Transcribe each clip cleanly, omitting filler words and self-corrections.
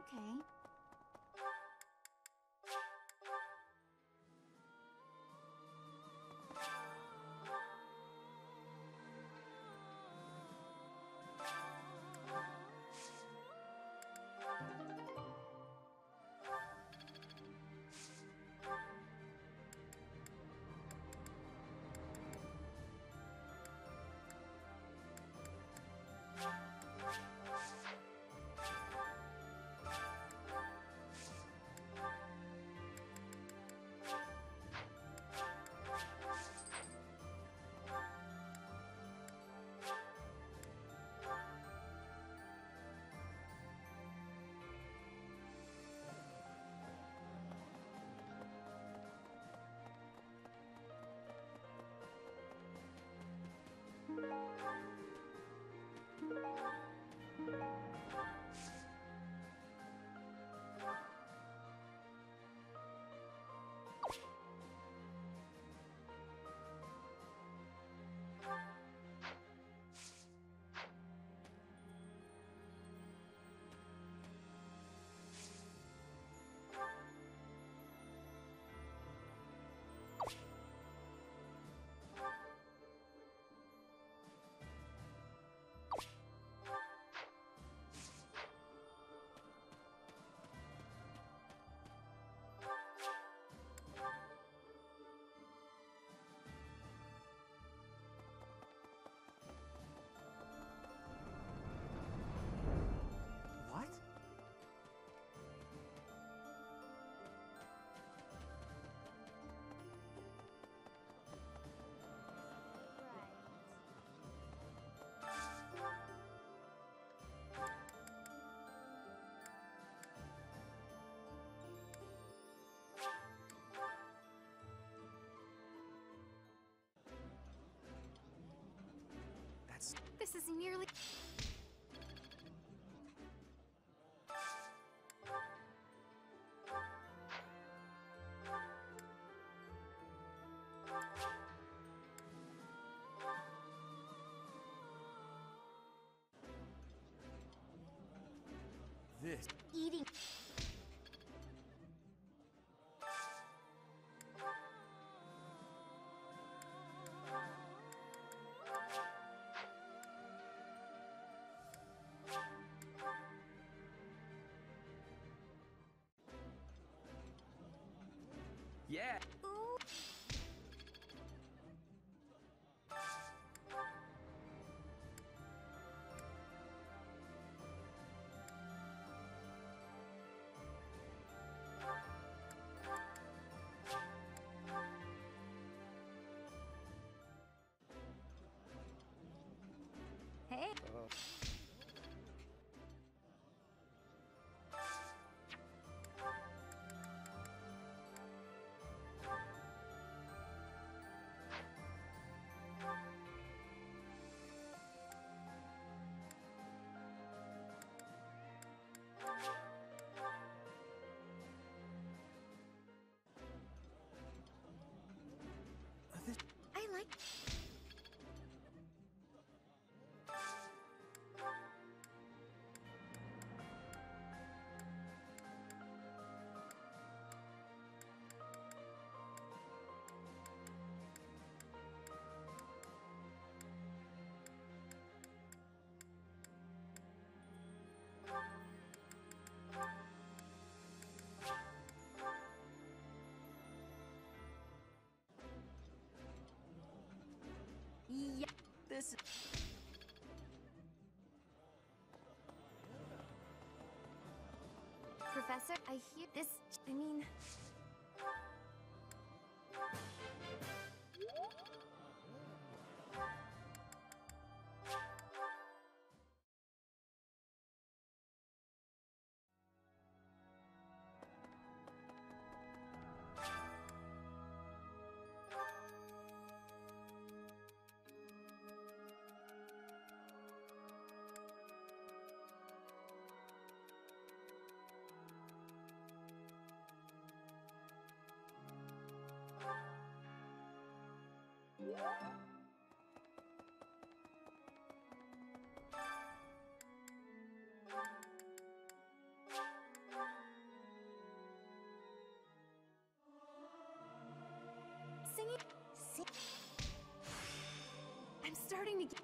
Okay. What? That's... This is nearly... this... eating. Yeah! Ooh. Hey. I like... Yeah. This... Professor, I hear this... I mean... singing? I'm starting to get...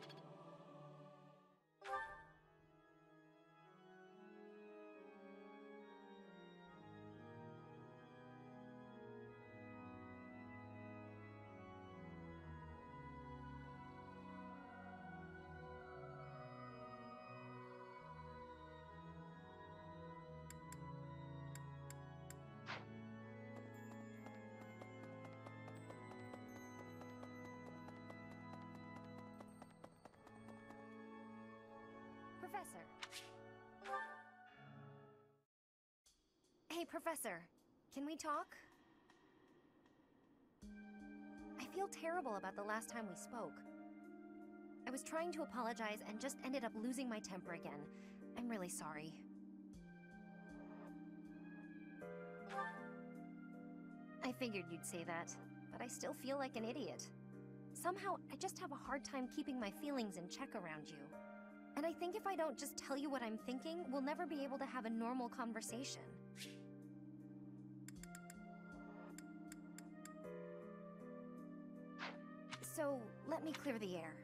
Professor. Hey, Professor. Can we talk? I feel terrible about the last time we spoke. I was trying to apologize and just ended up losing my temper again. I'm really sorry. I figured you'd say that, but I still feel like an idiot. Somehow, I just have a hard time keeping my feelings in check around you. And I think if I don't just tell you what I'm thinking, we'll never be able to have a normal conversation. So, let me clear the air.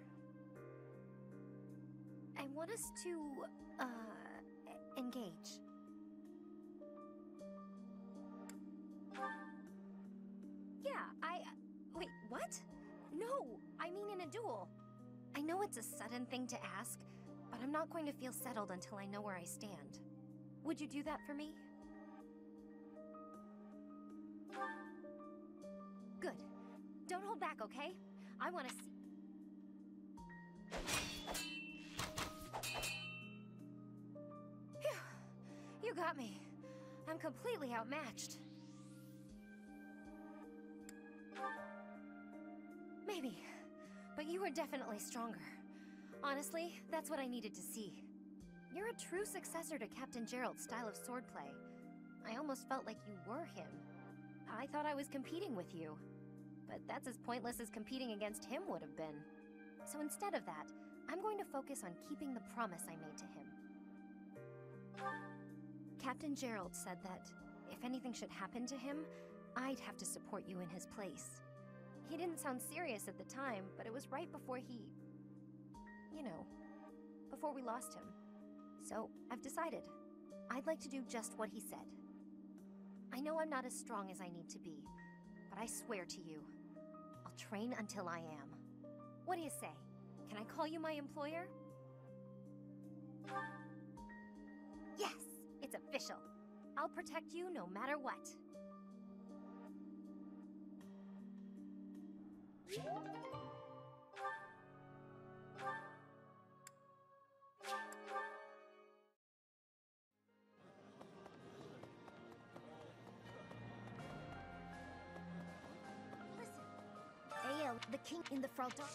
I want us to, engage. Yeah, wait, what? No, I mean in a duel. I know it's a sudden thing to ask, but I'm not going to feel settled until I know where I stand. Would you do that for me? Good. Don't hold back, okay? I want to see... Phew. You got me. I'm completely outmatched. Maybe, but you were definitely stronger. Honestly, that's what I needed to see. You're a true successor to Captain Gerald's style of swordplay. I almost felt like you were him. I thought I was competing with you. But that's as pointless as competing against him would have been. So instead of that, I'm going to focus on keeping the promise I made to him. Captain Gerald said that if anything should happen to him, I'd have to support you in his place. He didn't sound serious at the time, but it was right before he... you know, before we lost him. So, I've decided. I'd like to do just what he said. I know I'm not as strong as I need to be, but I swear to you, I'll train until I am. What do you say? Can I call you my employer? Yes, it's official. I'll protect you no matter what. Listen, AL, the king in the front door.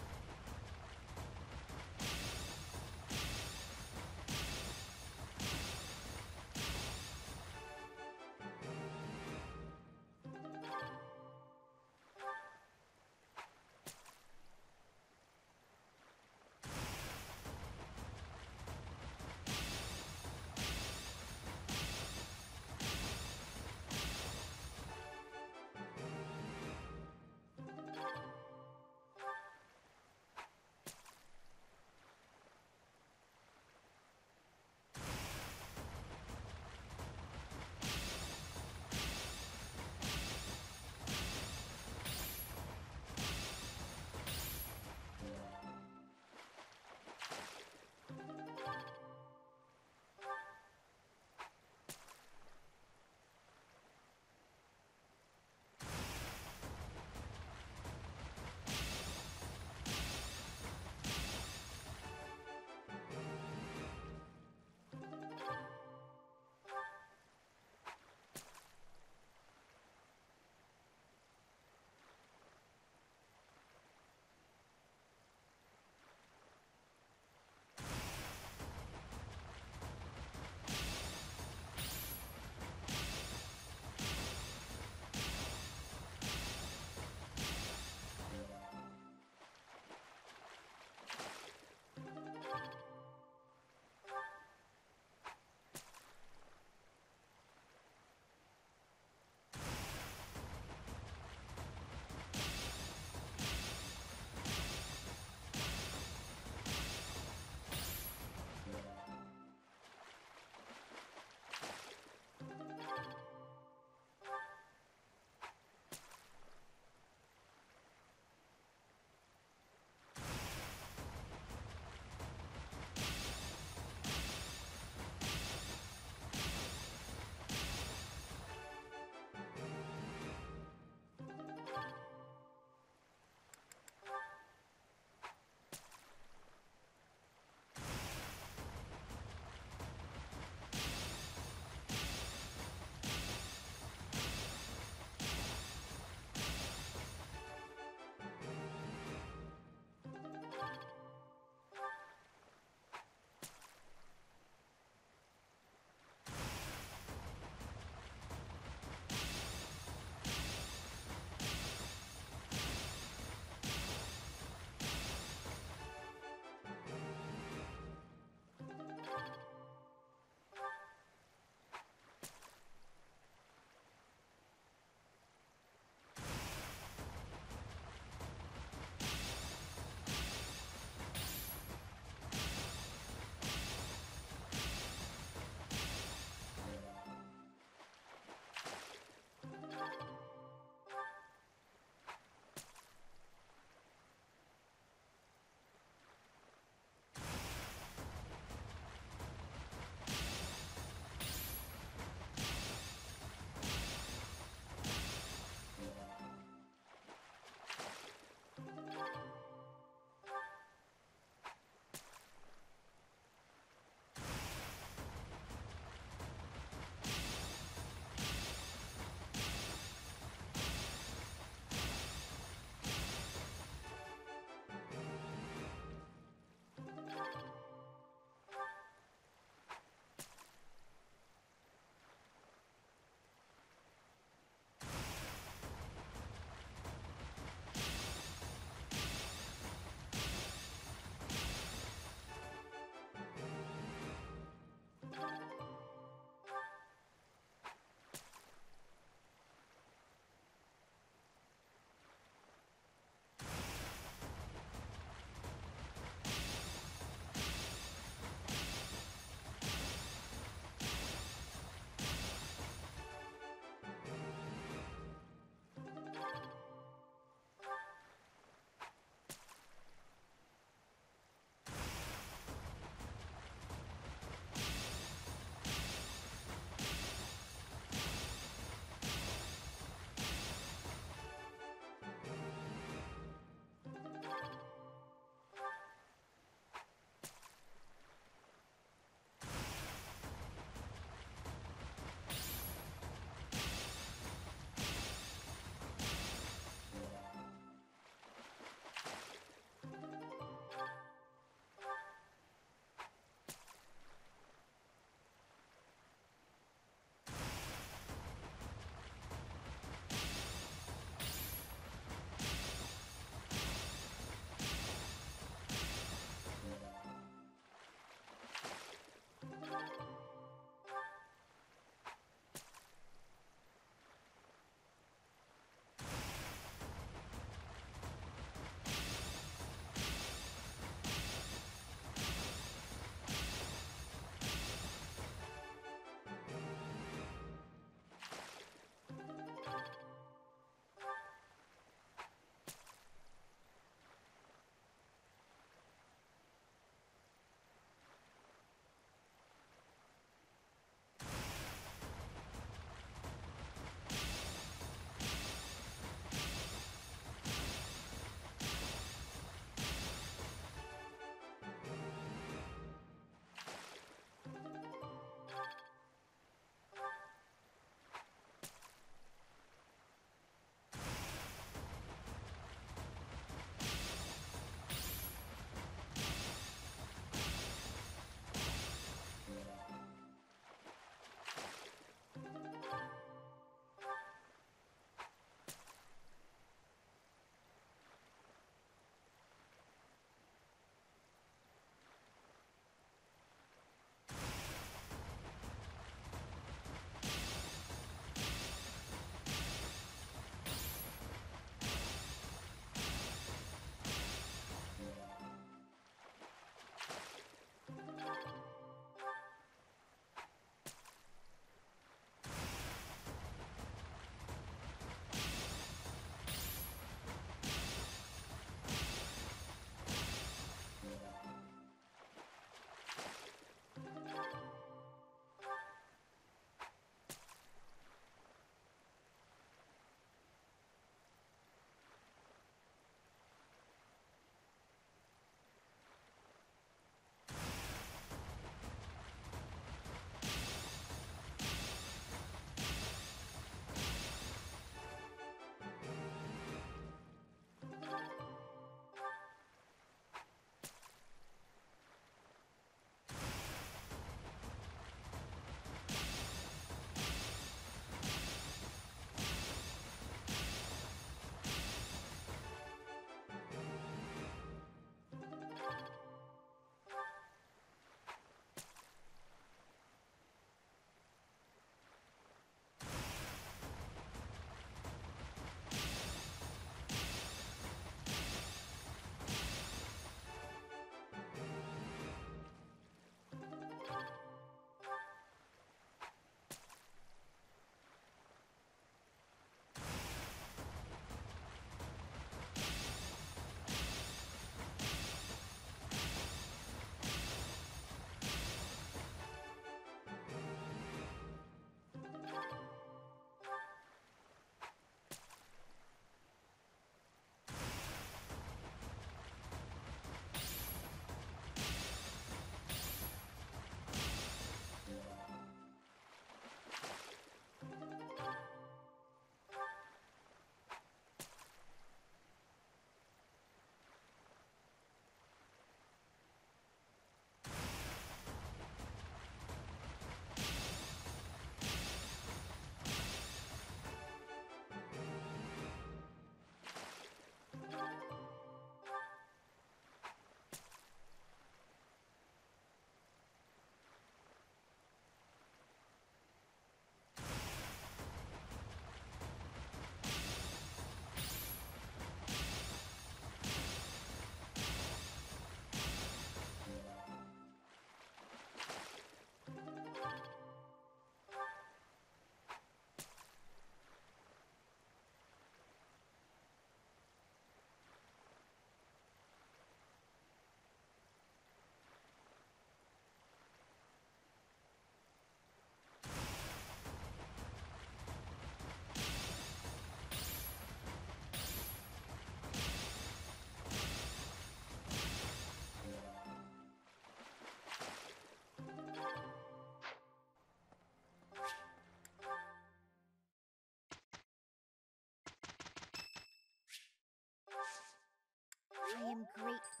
I'm grateful.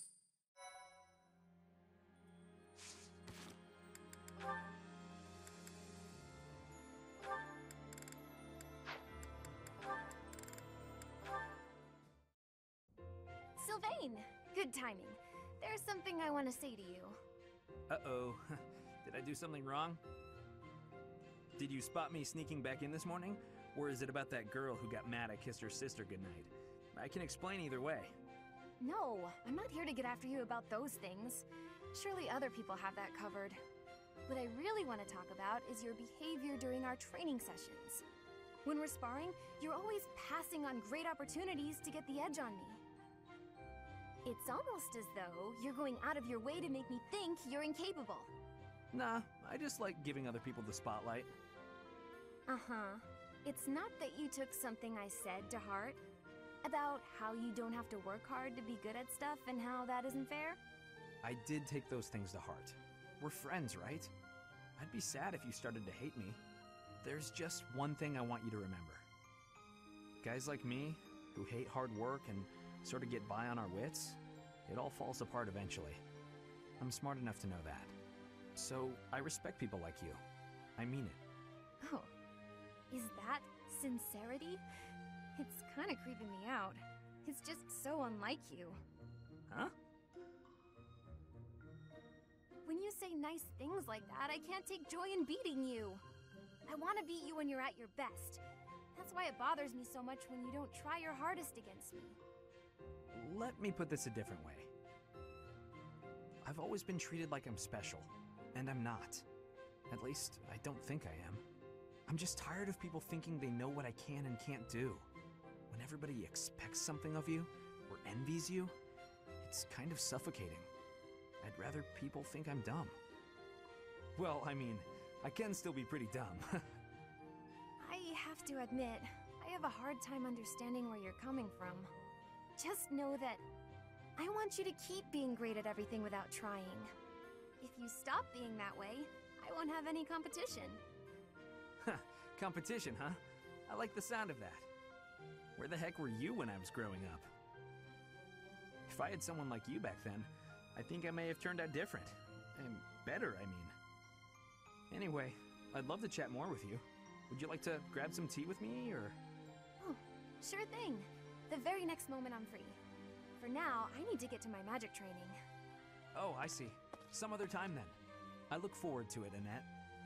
Sylvain! Good timing. There's something I want to say to you. Uh-oh. Did I do something wrong? Did you spot me sneaking back in this morning? Or is it about that girl who got mad I kissed her sister goodnight? I can explain either way. No, I'm not here to get after you about those things. Surely other people have that covered. What I really want to talk about is your behavior during our training sessions. When we're sparring, you're always passing on great opportunities to get the edge on me. It's almost as though you're going out of your way to make me think you're incapable. Nah, I just like giving other people the spotlight. Uh-huh. It's not that you took something I said to heart? About how you don't have to work hard to be good at stuff and how that isn't fair? I did take those things to heart. We're friends, right? I'd be sad if you started to hate me. There's just one thing I want you to remember. Guys like me, who hate hard work and sort of get by on our wits, it all falls apart eventually. I'm smart enough to know that. So, I respect people like you. I mean it. Oh, is that sincerity? It's kind of creeping me out. It's just so unlike you. Huh? When you say nice things like that, I can't take joy in beating you. I want to beat you when you're at your best. That's why it bothers me so much when you don't try your hardest against me. Let me put this a different way. I've always been treated like I'm special, and I'm not. At least, I don't think I am. I'm just tired of people thinking they know what I can and can't do. When everybody expects something of you, or envies you, it's kind of suffocating. I'd rather people think I'm dumb. Well, I mean, I can still be pretty dumb. I have to admit, I have a hard time understanding where you're coming from. Just know that I want you to keep being great at everything without trying. If you stop being that way, I won't have any competition. Competition, huh? I like the sound of that. Where the heck were you when I was growing up? If I had someone like you back then, I think I may have turned out different. And better, I mean. Anyway, I'd love to chat more with you. Would you like to grab some tea with me, or...? Oh, sure thing. The very next moment I'm free. For now, I need to get to my magic training. Oh, I see. Some other time then. I look forward to it, Annette.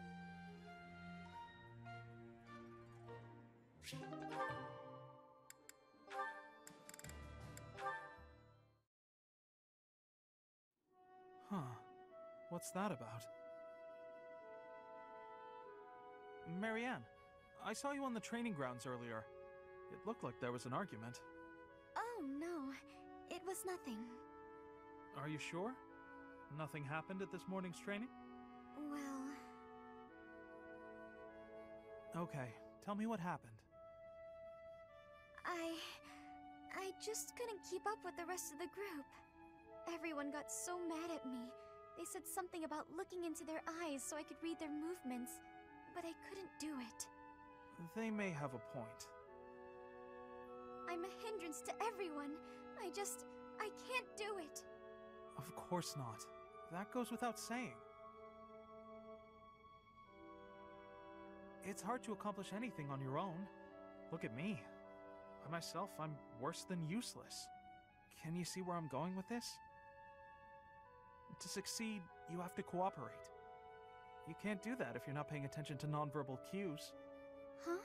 Huh. What's that about? Marianne, I saw you on the training grounds earlier. It looked like there was an argument. Oh, no. It was nothing. Are you sure? Nothing happened at this morning's training? Well... Okay, tell me what happened. I just couldn't keep up with the rest of the group. Everyone got so mad at me. They said something about looking into their eyes so I could read their movements, but I couldn't do it. They may have a point. I'm a hindrance to everyone. I can't do it. Of course not. That goes without saying. It's hard to accomplish anything on your own. Look at me. By myself, I'm worse than useless. Can you see where I'm going with this? To succeed, you have to cooperate. You can't do that if you're not paying attention to nonverbal cues. Huh?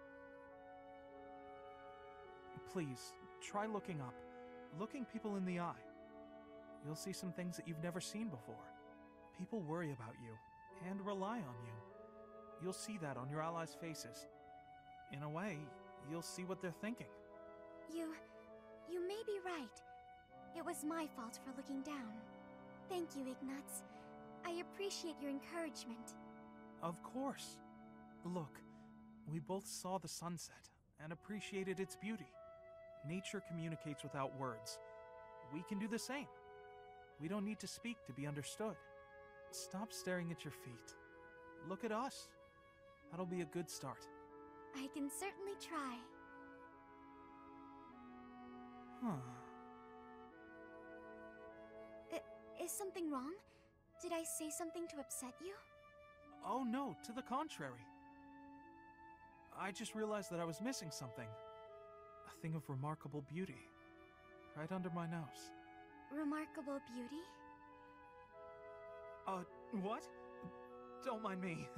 Please, try looking up. Looking people in the eye. You'll see some things that you've never seen before. People worry about you, and rely on you. You'll see that on your allies' faces. In a way, you'll see what they're thinking. You may be right. It was my fault for looking down. Thank you, Ignatz. I appreciate your encouragement. Of course. Look, we both saw the sunset and appreciated its beauty. Nature communicates without words. We can do the same. We don't need to speak to be understood. Stop staring at your feet. Look at us. That'll be a good start. I can certainly try. Huh. Is something wrong? Did I say something to upset you? Oh no, to the contrary. I just realized that I was missing something. A thing of remarkable beauty. Right under my nose. Remarkable beauty? What? Don't mind me.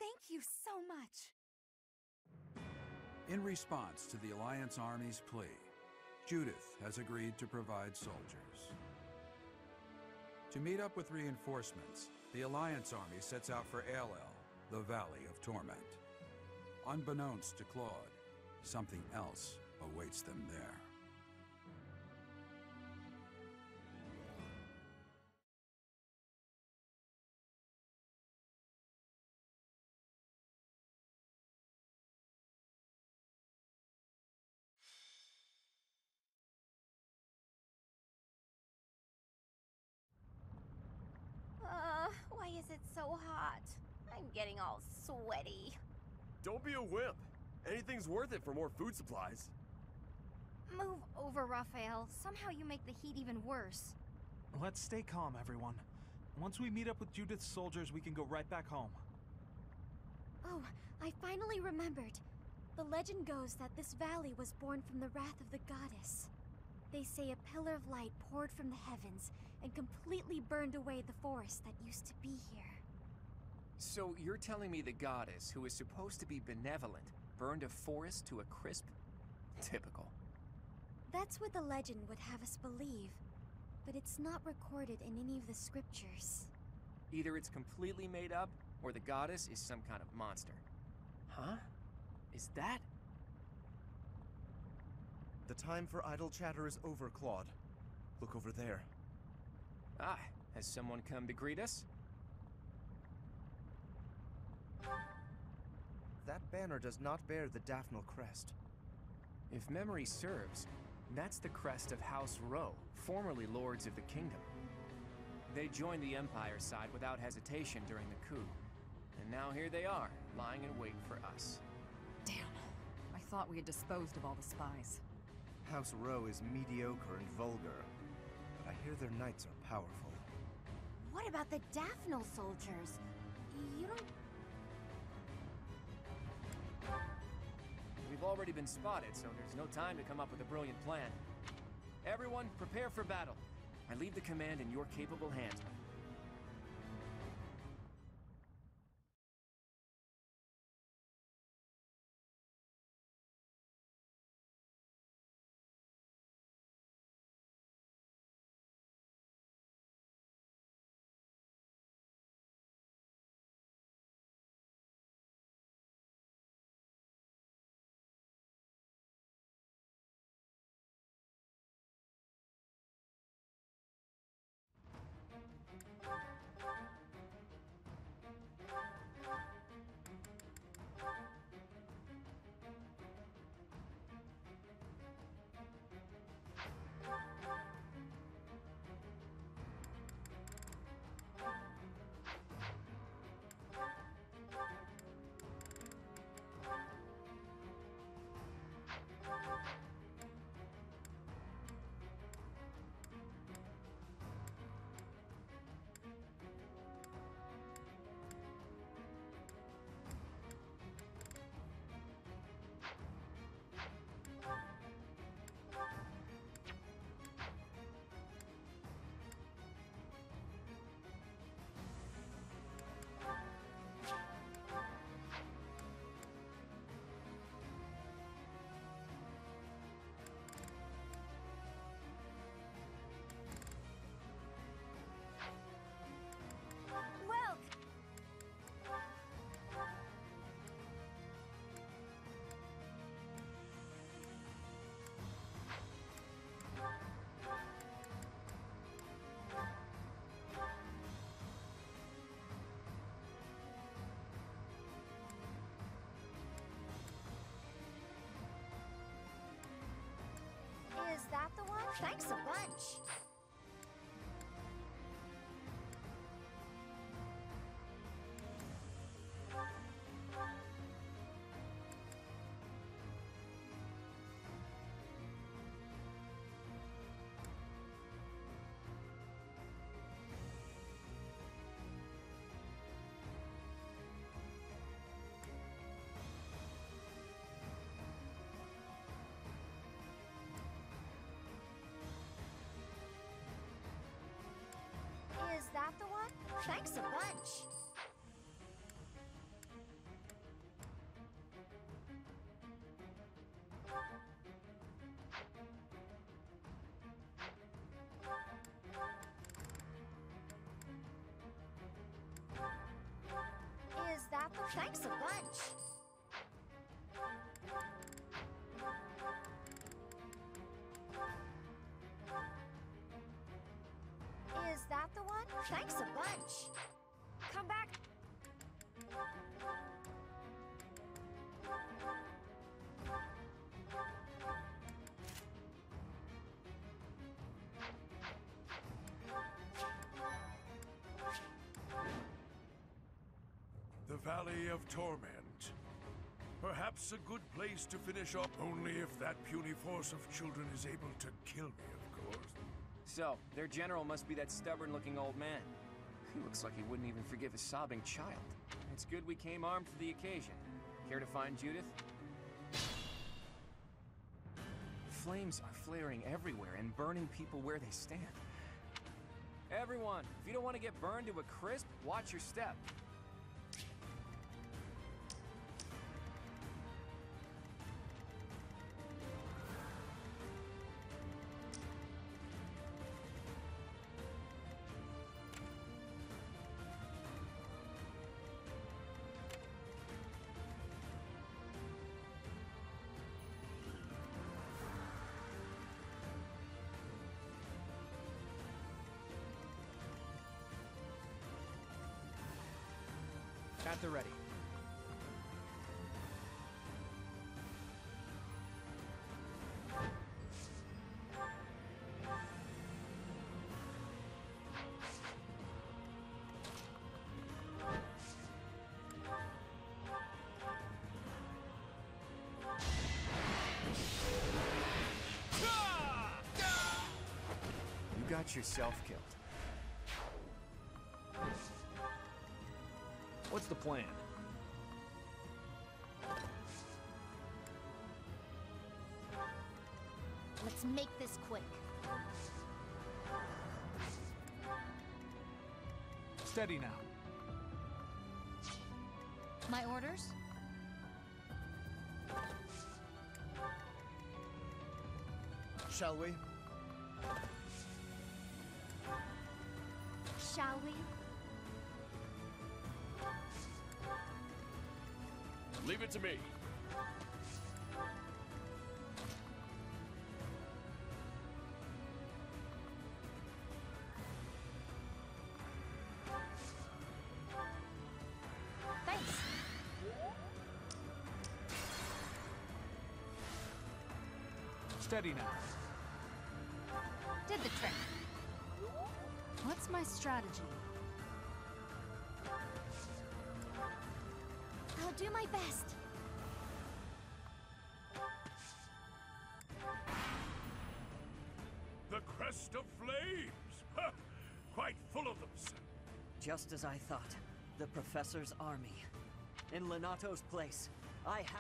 Thank you so much. In response to the Alliance Army's plea, Judith has agreed to provide soldiers. To meet up with reinforcements, the Alliance Army sets out for Aelel, the Valley of Torment. Unbeknownst to Claude, something else awaits them there. Why is it so hot? I'm getting all sweaty. Don't be a wimp. Anything's worth it for more food supplies. Move over, Raphael. Somehow you make the heat even worse. Let's stay calm, everyone. Once we meet up with Judith's soldiers, we can go right back home. Oh, I finally remembered. The legend goes that this valley was born from the wrath of the goddess. They say a pillar of light poured from the heavens and completely burned away the forest that used to be here. So you're telling me the goddess, who is supposed to be benevolent, burned a forest to a crisp? Typical. That's what the legend would have us believe, but it's not recorded in any of the scriptures. Either it's completely made up, or the goddess is some kind of monster. Huh? Is that? The time for idle chatter is over, Claude. Look over there. Ah, has someone come to greet us? That banner does not bear the Daphne crest. If memory serves, that's the crest of House Rowe, formerly Lords of the Kingdom. They joined the Empire's side without hesitation during the coup. And now here they are, lying in wait for us. Damn. I thought we had disposed of all the spies. House Rowe is mediocre and vulgar, but I hear their knights are powerful. What about the Daphne soldiers? You don't... We've already been spotted, so there's no time to come up with a brilliant plan. Everyone, prepare for battle. I leave the command in your capable hands. Is that the one? Thanks a bunch. Is that the one? Thanks a bunch. Thanks a bunch. Is that the one? Thanks a bunch. Come back. The Valley of Torment. Perhaps a good place to finish off, only if that puny force of children is able to kill me, of course. So, their general must be that stubborn-looking old man. He looks like he wouldn't even forgive a sobbing child. It's good we came armed for the occasion. Care to find Judith? Flames are flaring everywhere and burning people where they stand. Everyone, if you don't want to get burned to a crisp, watch your step. At the ready. You got yourself killed. What's the plan? Let's make this quick. Steady now. My orders? Shall we? Shall we? Leave it to me. Thanks. Steady now. Did the trick. What's my strategy? I'll do my best. The crest of flames! Ha! Quite full of them, sir. Just as I thought. The Professor's army. In Lenato's place. I have...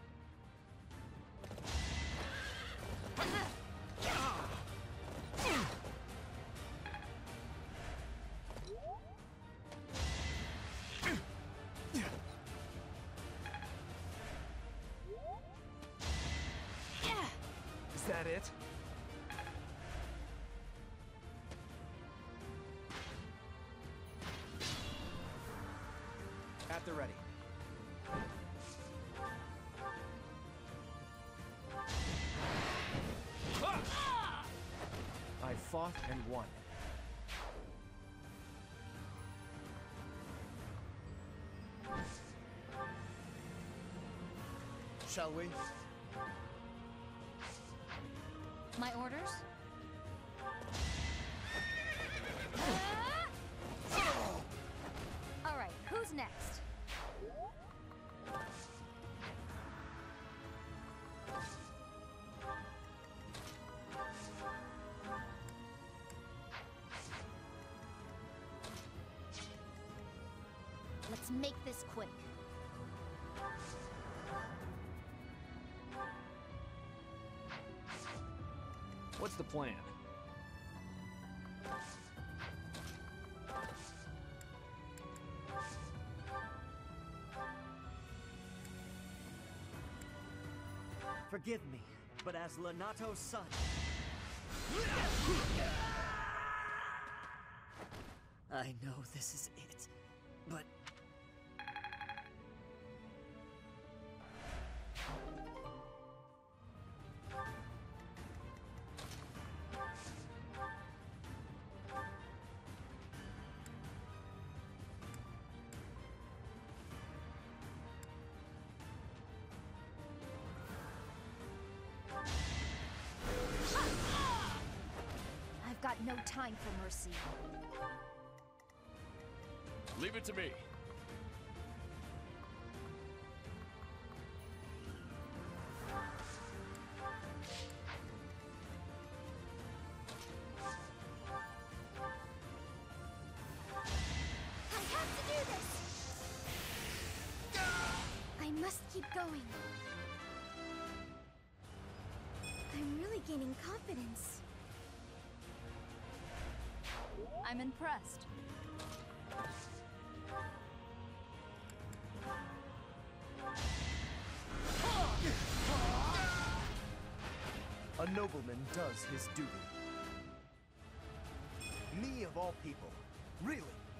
Is that it? At the ready. I fought and won. Shall we? My orders? All right, who's next? Let's make this quick. What's the plan? Forgive me, but as Lenato's son... I know this is it, but... No time for mercy. Leave it to me. I have to do this! I must keep going. I'm really gaining confidence. I'm impressed. A nobleman does his duty. Me of all people. Really?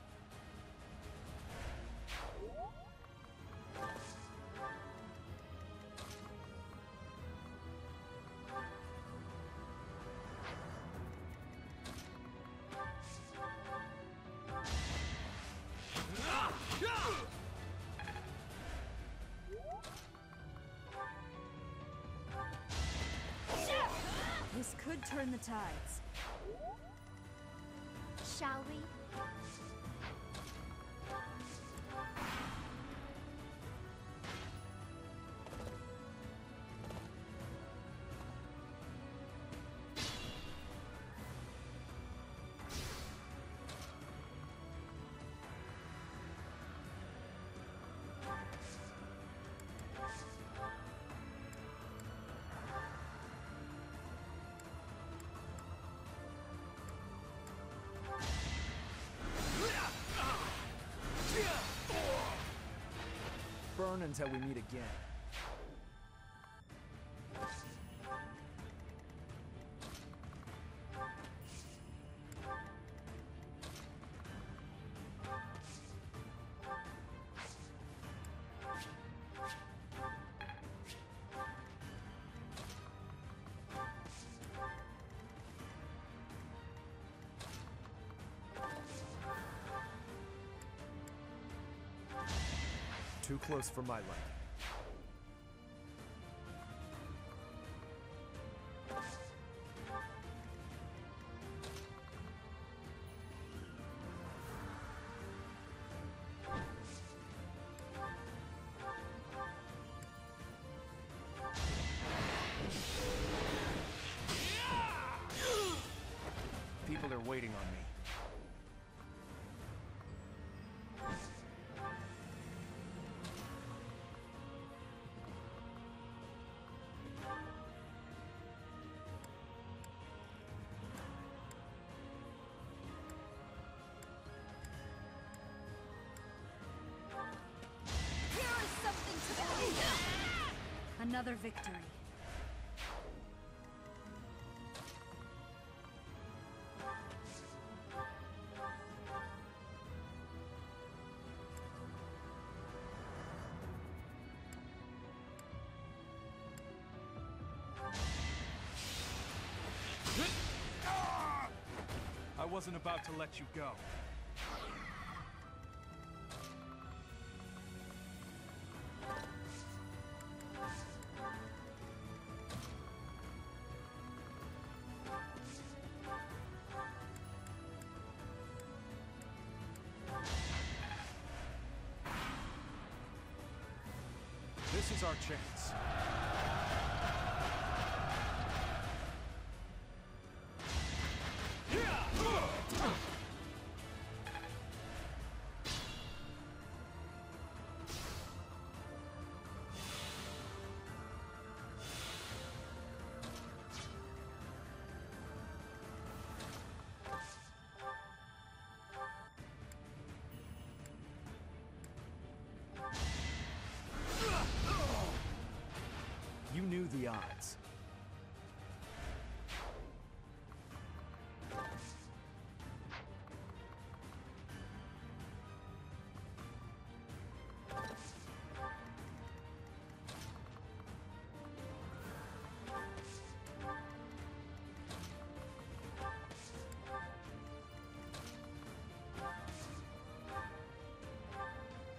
This could turn the tides. Shall we? Burn until we meet again. Too close for my liking. People are waiting on me. Here is something to believe in. Another victory. I wasn't about to let you go. This is our chance. You knew the odds.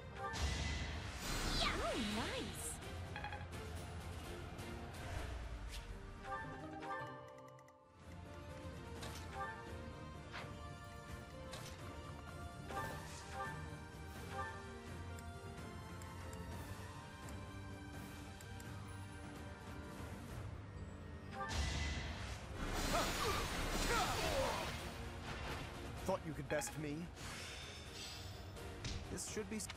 Oh, nice! best me? This should be...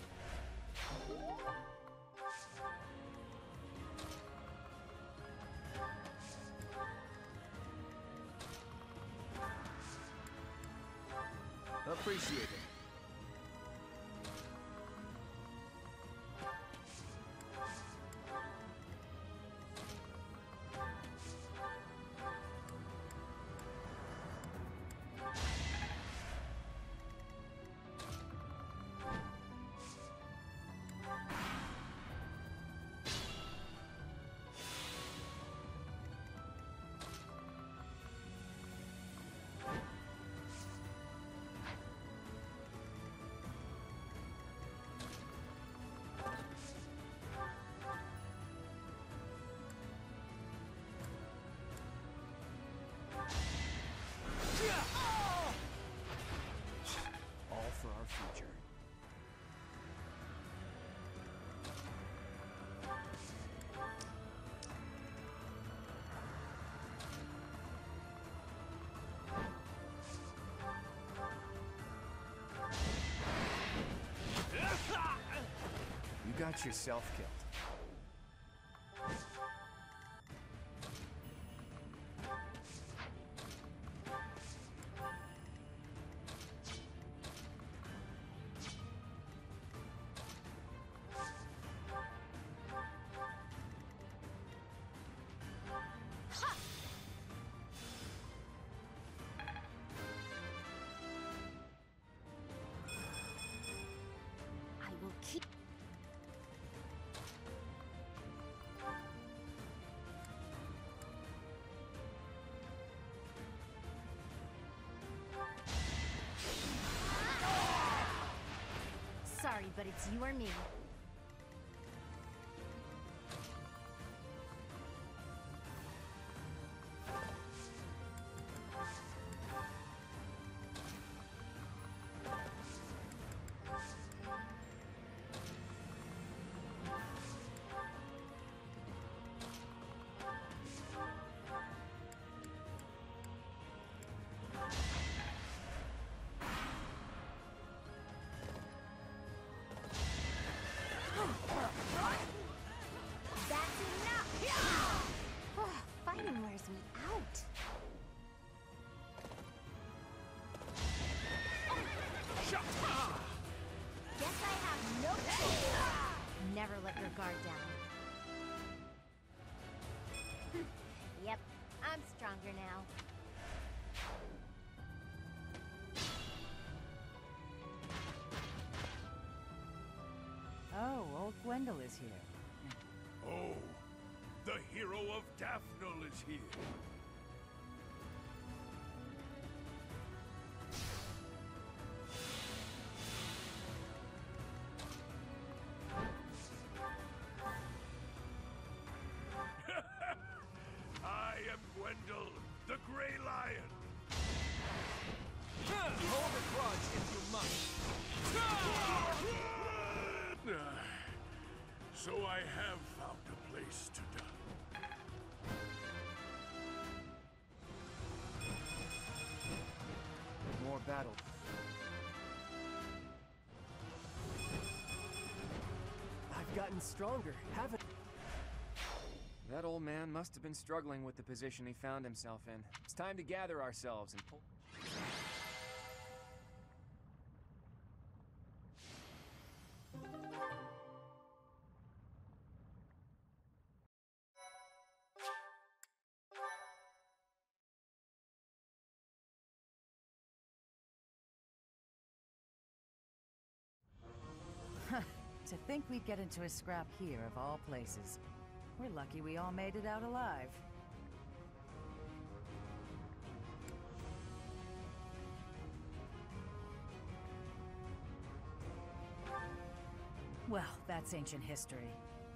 Appreciate it. All for our future. You got yourself killed. I will keep... Sorry, but it's you or me. That's enough! Fighting wears me out. Guess I have no choice. Never let your guard down. Yep, I'm stronger now. Oh, old Gwendol is here. Oh, the hero of Daphne is here. I am Gwendol, the Grey Lion. Hold the grudge if you must. So I have found a place to die. More battle. I've gotten stronger, haven't I? That old man must have been struggling with the position he found himself in. It's time to gather ourselves and pull... To think we'd get into a scrap here, of all places. We're lucky we all made it out alive. Well, that's ancient history.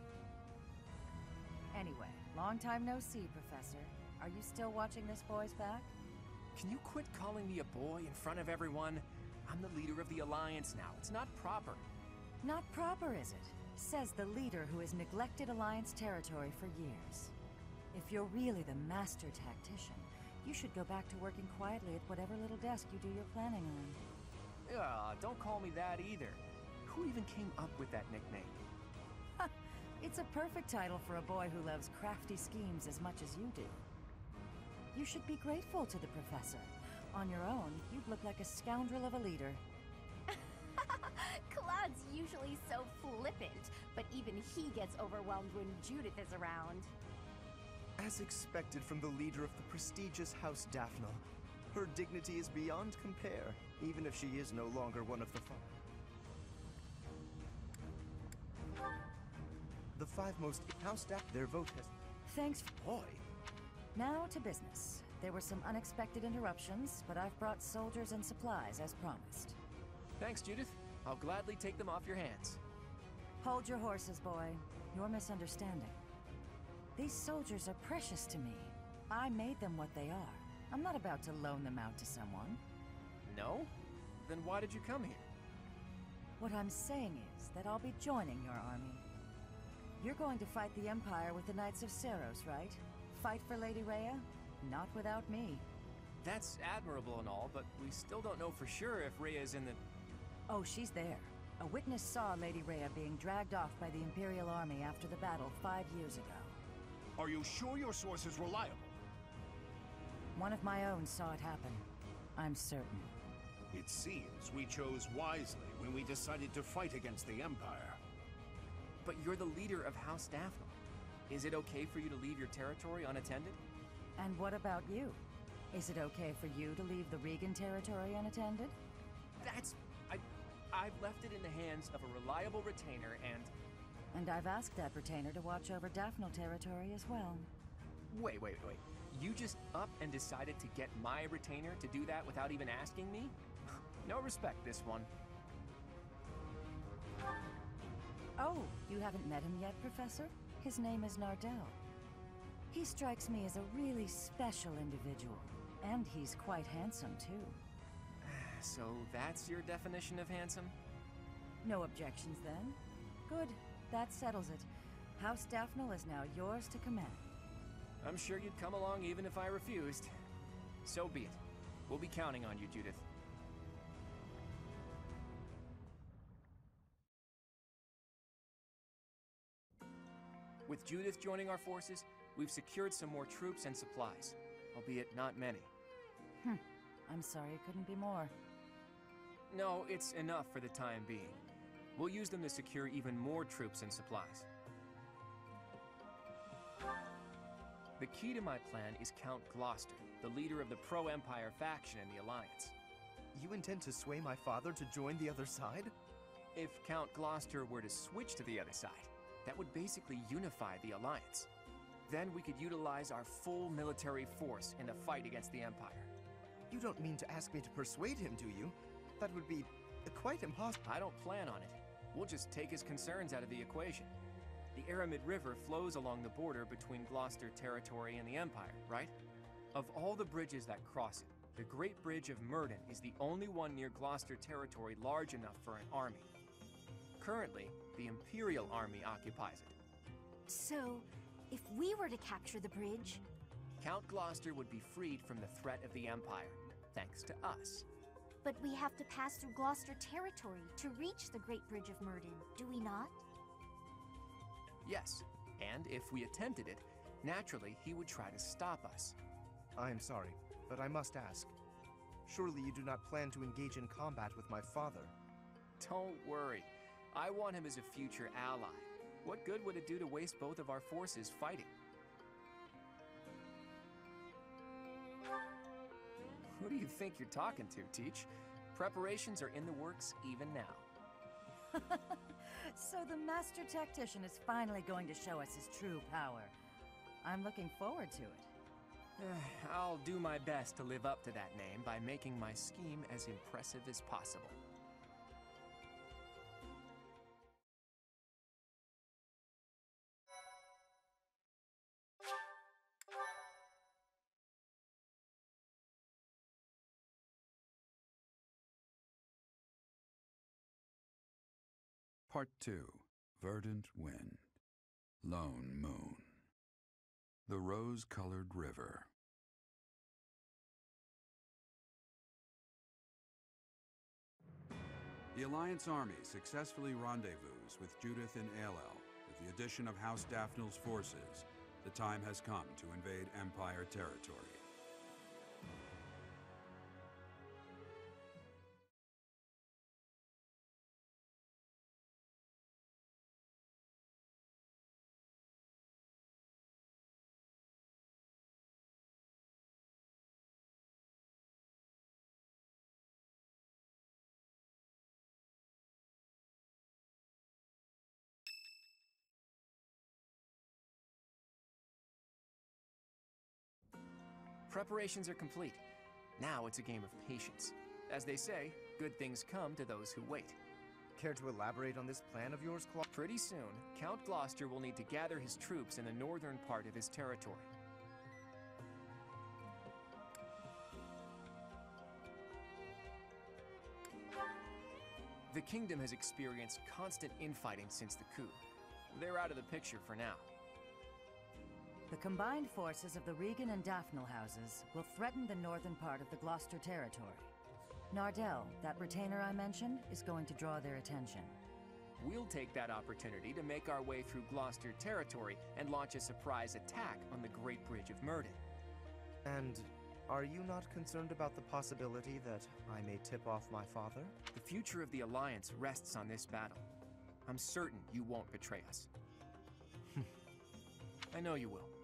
Anyway, long time no see, Professor. Are you still watching this boy's back? Can you quit calling me a boy in front of everyone? I'm the leader of the Alliance now. It's not proper. Not proper, is it? Says the leader who has neglected Alliance territory for years. If you're really the master tactician, you should go back to working quietly at whatever little desk you do your planning on. Don't call me that either. Who even came up with that nickname? It's a perfect title for a boy who loves crafty schemes as much as you do. You should be grateful to the professor. On your own, you'd look like a scoundrel of a leader. Claude's usually so flippant, but even he gets overwhelmed when Judith is around. As expected from the leader of the prestigious House Daphne, her dignity is beyond compare, even if she is no longer one of the five. The five most House Daphne, their vote has... Thanks. Boy. Now to business. There were some unexpected interruptions, but I've brought soldiers and supplies as promised. Thanks, Judith. I'll gladly take them off your hands. Hold your horses, boy. You're misunderstanding. These soldiers are precious to me. I made them what they are. I'm not about to loan them out to someone. No? Then why did you come here? What I'm saying is that I'll be joining your army. You're going to fight the Empire with the Knights of Seros, right? Fight for Lady Rhea? Not without me. That's admirable and all, but we still don't know for sure if Rhea's in the... Oh, she's there. A witness saw Lady Rhea being dragged off by the Imperial Army after the battle 5 years ago. Are you sure your source is reliable? One of my own saw it happen. I'm certain. It seems we chose wisely when we decided to fight against the Empire. But you're the leader of House Daphne. Is it okay for you to leave your territory unattended? And what about you? Is it okay for you to leave the Regan territory unattended? I've left it in the hands of a reliable retainer and... And I've asked that retainer to watch over Daphne territory as well. Wait. You just up and decided to get my retainer to do that without even asking me? No respect, this one. Oh, you haven't met him yet, Professor? His name is Nardell. He strikes me as a really special individual. And he's quite handsome, too. So that's your definition of handsome? No objections, then? Good. That settles it. House Daphne is now yours to command. I'm sure you'd come along even if I refused. So be it. We'll be counting on you, Judith. With Judith joining our forces, we've secured some more troops and supplies, albeit not many. I'm sorry it couldn't be more. No, it's enough for the time being. We'll use them to secure even more troops and supplies. The key to my plan is Count Gloucester, the leader of the pro-Empire faction in the Alliance. You intend to sway my father to join the other side? If Count Gloucester were to switch to the other side, that would basically unify the Alliance. Then we could utilize our full military force in the fight against the Empire. You don't mean to ask me to persuade him, do you? That would be quite impossible. I don't plan on it. We'll just take his concerns out of the equation. The Aramid River flows along the border between Gloucester territory and the Empire, right? Of all the bridges that cross it, the Great Bridge of Murden is the only one near Gloucester territory large enough for an army. Currently, the Imperial Army occupies it. So, if we were to capture the bridge... Count Gloucester would be freed from the threat of the Empire, thanks to us. But we have to pass through Gloucester territory to reach the Great Bridge of Murden, do we not? Yes, and if we attempted it, naturally he would try to stop us. I am sorry, but I must ask. Surely you do not plan to engage in combat with my father? Don't worry. I want him as a future ally. What good would it do to waste both of our forces fighting? Who do you think you're talking to, Teach? Preparations are in the works even now. So the Master Tactician is finally going to show us his true power. I'm looking forward to it. I'll do my best to live up to that name by making my scheme as impressive as possible. Part 2. Verdant Wind. Lone Moon. The Rose-Colored River. The Alliance army successfully rendezvous with Judith in Aelel. With the addition of House Daphnel's forces, the time has come to invade Empire territory. Preparations are complete. Now it's a game of patience. As they say, good things come to those who wait. Care to elaborate on this plan of yours, Claude? Pretty soon, Count Gloucester will need to gather his troops in the northern part of his territory. The kingdom has experienced constant infighting since the coup. They're out of the picture for now. The combined forces of the Regan and Daphnel houses will threaten the northern part of the Gloucester territory. Nardell, that retainer I mentioned, is going to draw their attention. We'll take that opportunity to make our way through Gloucester territory and launch a surprise attack on the Great Bridge of Myrddin. And are you not concerned about the possibility that I may tip off my father? The future of the Alliance rests on this battle. I'm certain you won't betray us. I know you will.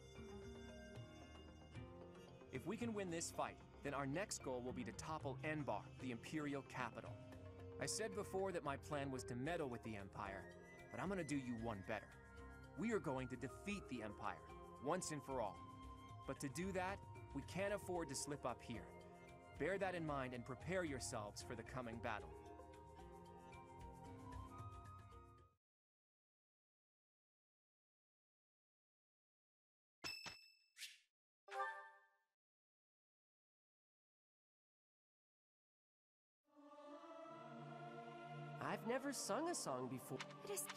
If we can win this fight, then our next goal will be to topple Enbar, the Imperial capital. I said before that my plan was to meddle with the Empire, but I'm gonna do you one better. We are going to defeat the Empire, once and for all. But to do that, we can't afford to slip up here. Bear that in mind and prepare yourselves for the coming battle. I've never sung a song before. It is...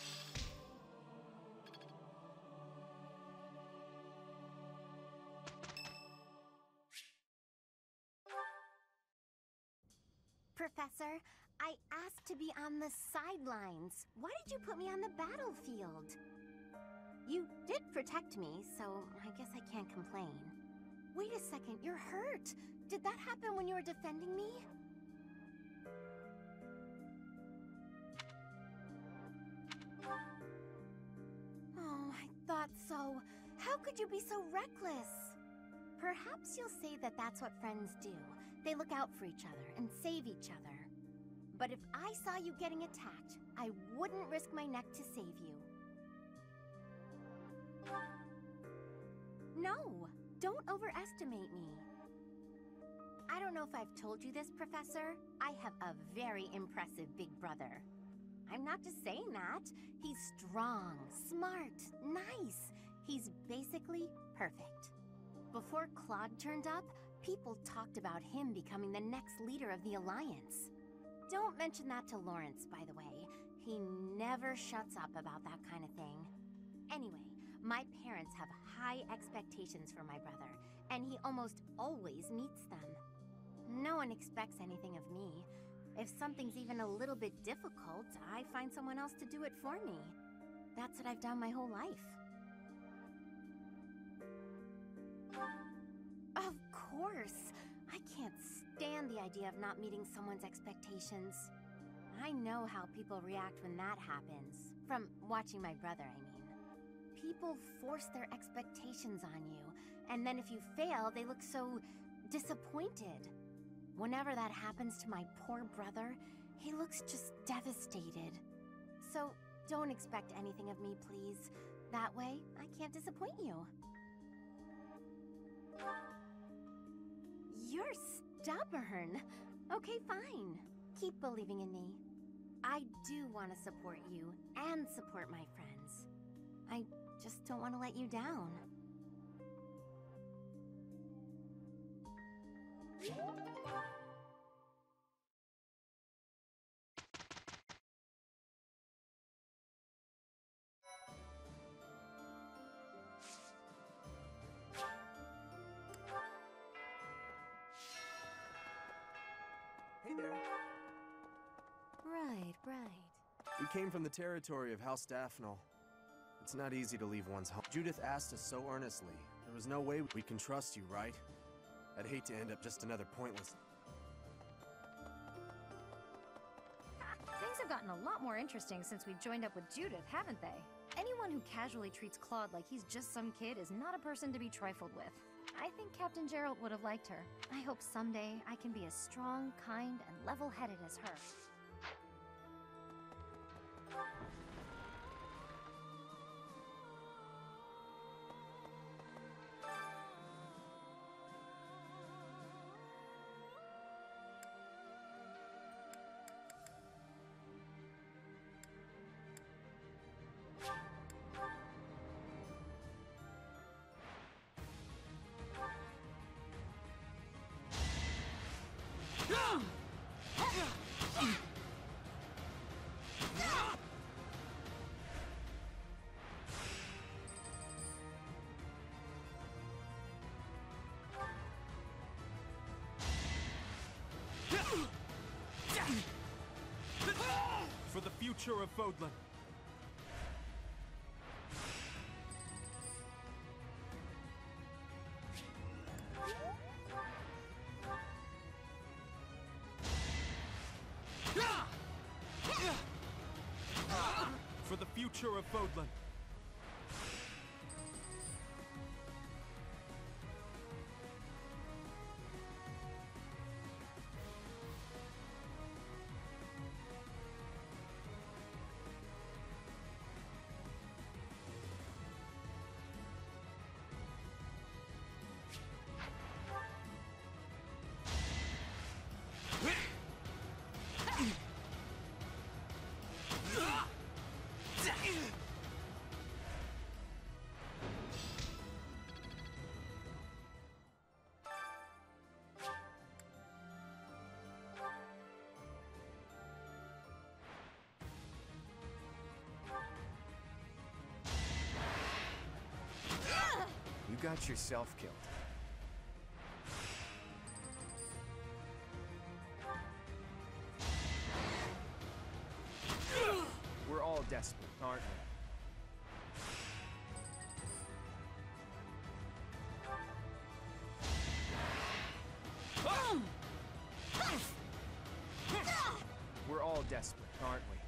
Professor, I asked to be on the sidelines. Why did you put me on the battlefield? You did protect me, so I guess I can't complain. Wait a second, you're hurt. Did that happen when you were defending me? Oh, I thought so. How could you be so reckless? Perhaps you'll say that that's what friends do. They look out for each other and save each other. But if I saw you getting attacked, I wouldn't risk my neck to save you. No, don't overestimate me. I don't know if I've told you this, Professor. I have a very impressive big brother. I'm not just saying that. He's strong, smart, nice. He's basically perfect. Before Claude turned up, people talked about him becoming the next leader of the Alliance. Don't mention that to Lawrence, by the way. He never shuts up about that kind of thing. Anyway, my parents have high expectations for my brother, and he almost always meets them. No one expects anything of me. If something's even a little bit difficult, I find someone else to do it for me. That's what I've done my whole life. Of course! I can't stand the idea of not meeting someone's expectations. I know how people react when that happens. From watching my brother, I mean. People force their expectations on you, and then if you fail, they look so disappointed. Whenever that happens to my poor brother, he looks just devastated. So, don't expect anything of me, please. That way, I can't disappoint you. You're stubborn. Okay, fine. Keep believing in me. I do want to support you and support my friends. I just don't want to let you down. Hey there. Right, right. We came from the territory of House Daphne. It's not easy to leave one's home. Judith asked us so earnestly. There was no way we can trust you, right? I'd hate to end up just another pointless... Things have gotten a lot more interesting since we joined up with Judith, haven't they? Anyone who casually treats Claude like he's just some kid is not a person to be trifled with. I think Captain Gerald would have liked her. I hope someday I can be as strong, kind, and level-headed as her. For the future of Fodlan. For the future of Fodlan. You got yourself killed. We're all desperate, aren't we? We're all desperate, aren't we?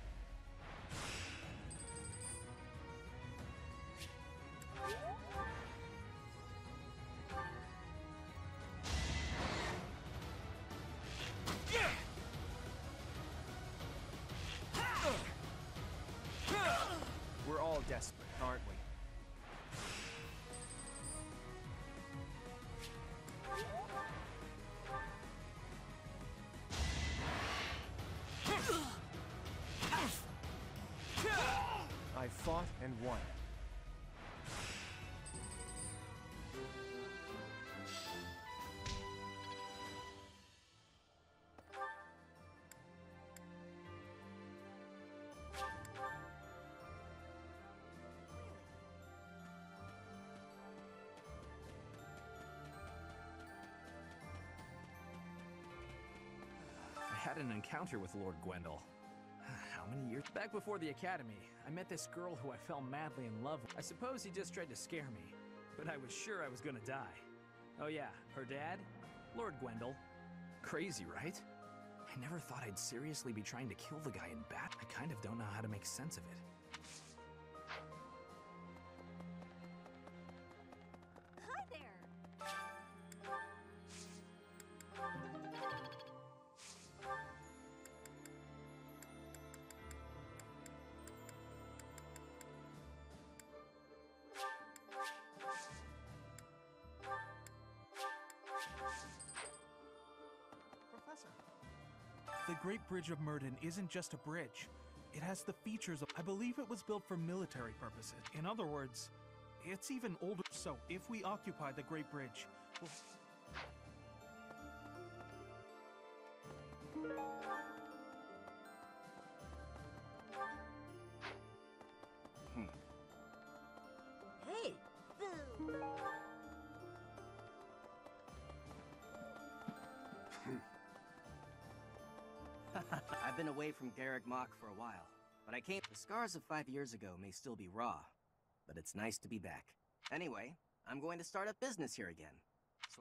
We're all desperate, aren't we? I fought and won. I had an encounter with Lord Gwendol. How many years? Back before the academy, I met this girl who I fell madly in love with. I suppose he just tried to scare me, but I was sure I was gonna die. Oh yeah, her dad? Lord Gwendol. Crazy, right? I never thought I'd seriously be trying to kill the guy in battle. I kind of don't know how to make sense of it. Hi there! Professor. The Great Bridge of Myrden isn't just a bridge. It has the features of... I believe it was built for military purposes. In other words, it's even older. So, if we occupy the Great Bridge, we'll... Hey! I I've been away from Garreg Mach for a while, but I came. The scars of 5 years ago may still be raw, but it's nice to be back. Anyway, I'm going to start up business here again. So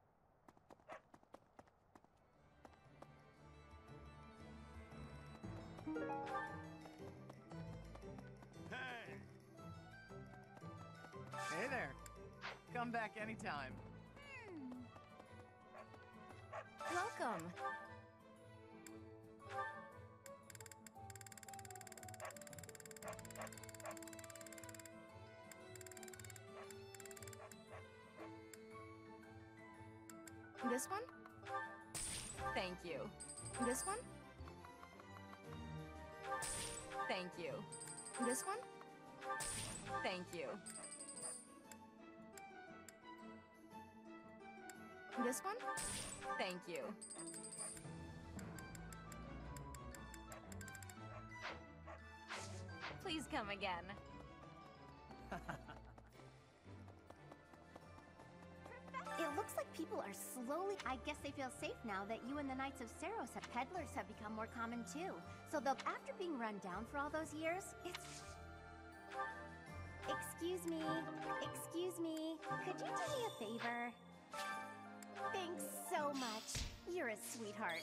Hey! Hey there. Come back anytime. Welcome. This one? Thank you. This one? Thank you. This one? Thank you. This one? Thank you. Please come again. It looks like people are slowly... I guess they feel safe now that you and the Knights of Seros have... Peddlers have become more common too. So they'll... After being run down for all those years, it's... Excuse me. Excuse me. Could you do me a favor? Thanks so much. You're a sweetheart.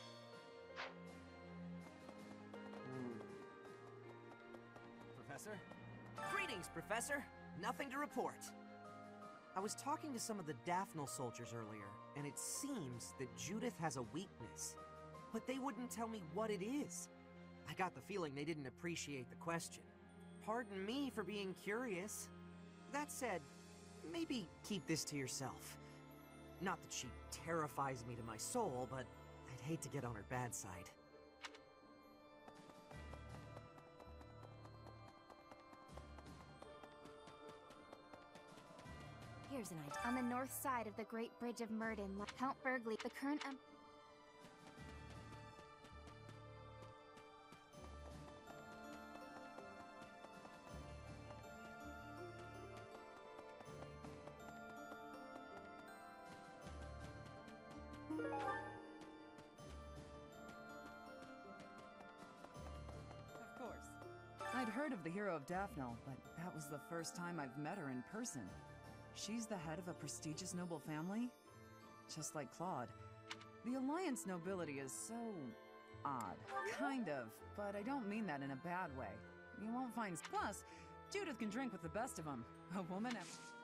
Professor? Greetings, Professor. Nothing to report. I was talking to some of the Daphnal soldiers earlier, and it seems that Judith has a weakness. But they wouldn't tell me what it is. I got the feeling they didn't appreciate the question. Pardon me for being curious. That said, maybe keep this to yourself. Not that she terrifies me to my soul, but I'd hate to get on her bad side. Here's an idea. On the north side of the Great Bridge of Murden, Count Bergley, the current Of course. I'd heard of the hero of Daphnal, but that was the first time I've met her in person. She's the head of a prestigious noble family? Just like Claude. The Alliance nobility is so... odd. Kind of, but I don't mean that in a bad way. You won't find... Plus, Judith can drink with the best of them. A woman...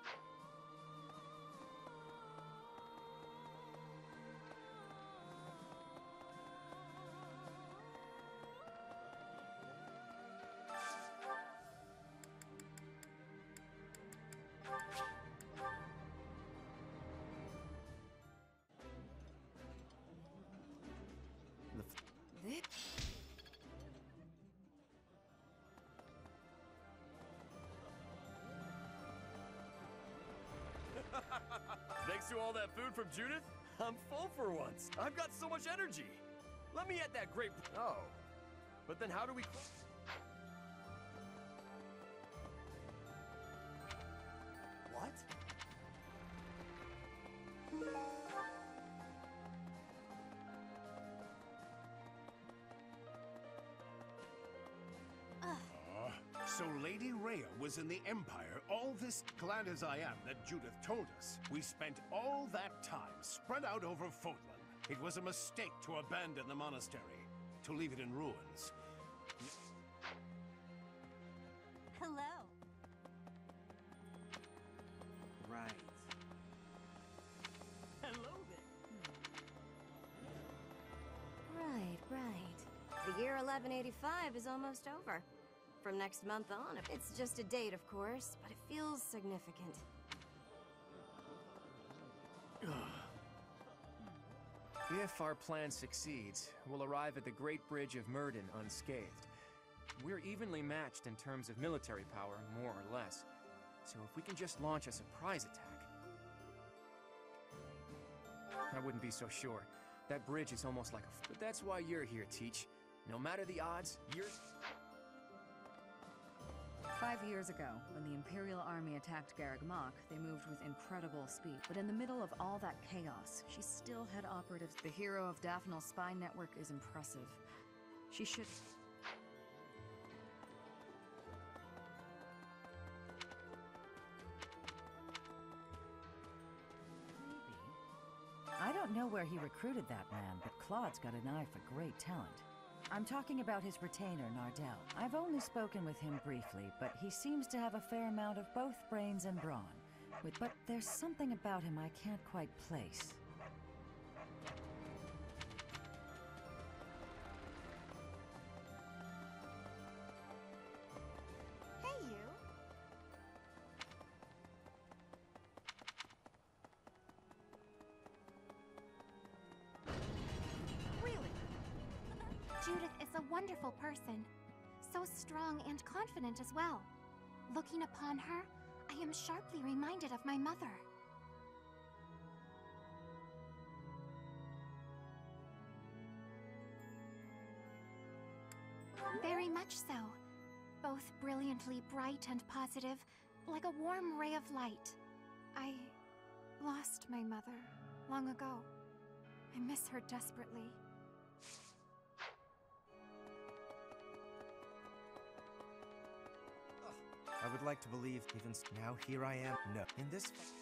Thanks to all that food from Judith, I'm full for once. I've got so much energy. Let me at that great... Oh. But then how do we... What? So Lady Rhea was in the Empire all this... Glad as I am that Judith told us. We spent all that time spread out over Fodlan. It was a mistake to abandon the monastery, to leave it in ruins. Hello. Right. Hello there. Right. The year 1185 is almost over. From next month on, it's just a date, of course, but it feels significant. If our plan succeeds, we'll arrive at the Great Bridge of Murden unscathed. We're evenly matched in terms of military power, more or less. So if we can just launch a surprise attack... I wouldn't be so sure. That bridge is almost like a... But that's why you're here, Teach. No matter the odds, you're... 5 years ago, when the Imperial Army attacked Garreg Mach, they moved with incredible speed. But in the middle of all that chaos, she still had operatives. The hero of Daphnal's spy network is impressive. She should... I don't know where he recruited that man, but Claude's got an eye for great talent. I'm talking about his retainer, Nardell. I've only spoken with him briefly, but he seems to have a fair amount of both brains and brawn. But there's something about him I can't quite place. Hey, you. Really? Judith is a wonderful person. So strong and confident as well. Looking upon her, I am sharply reminded of my mother. Very much so. Both brilliantly bright and positive, like a warm ray of light. I lost my mother long ago. I miss her desperately. I would like to believe even now here I am. No. In this...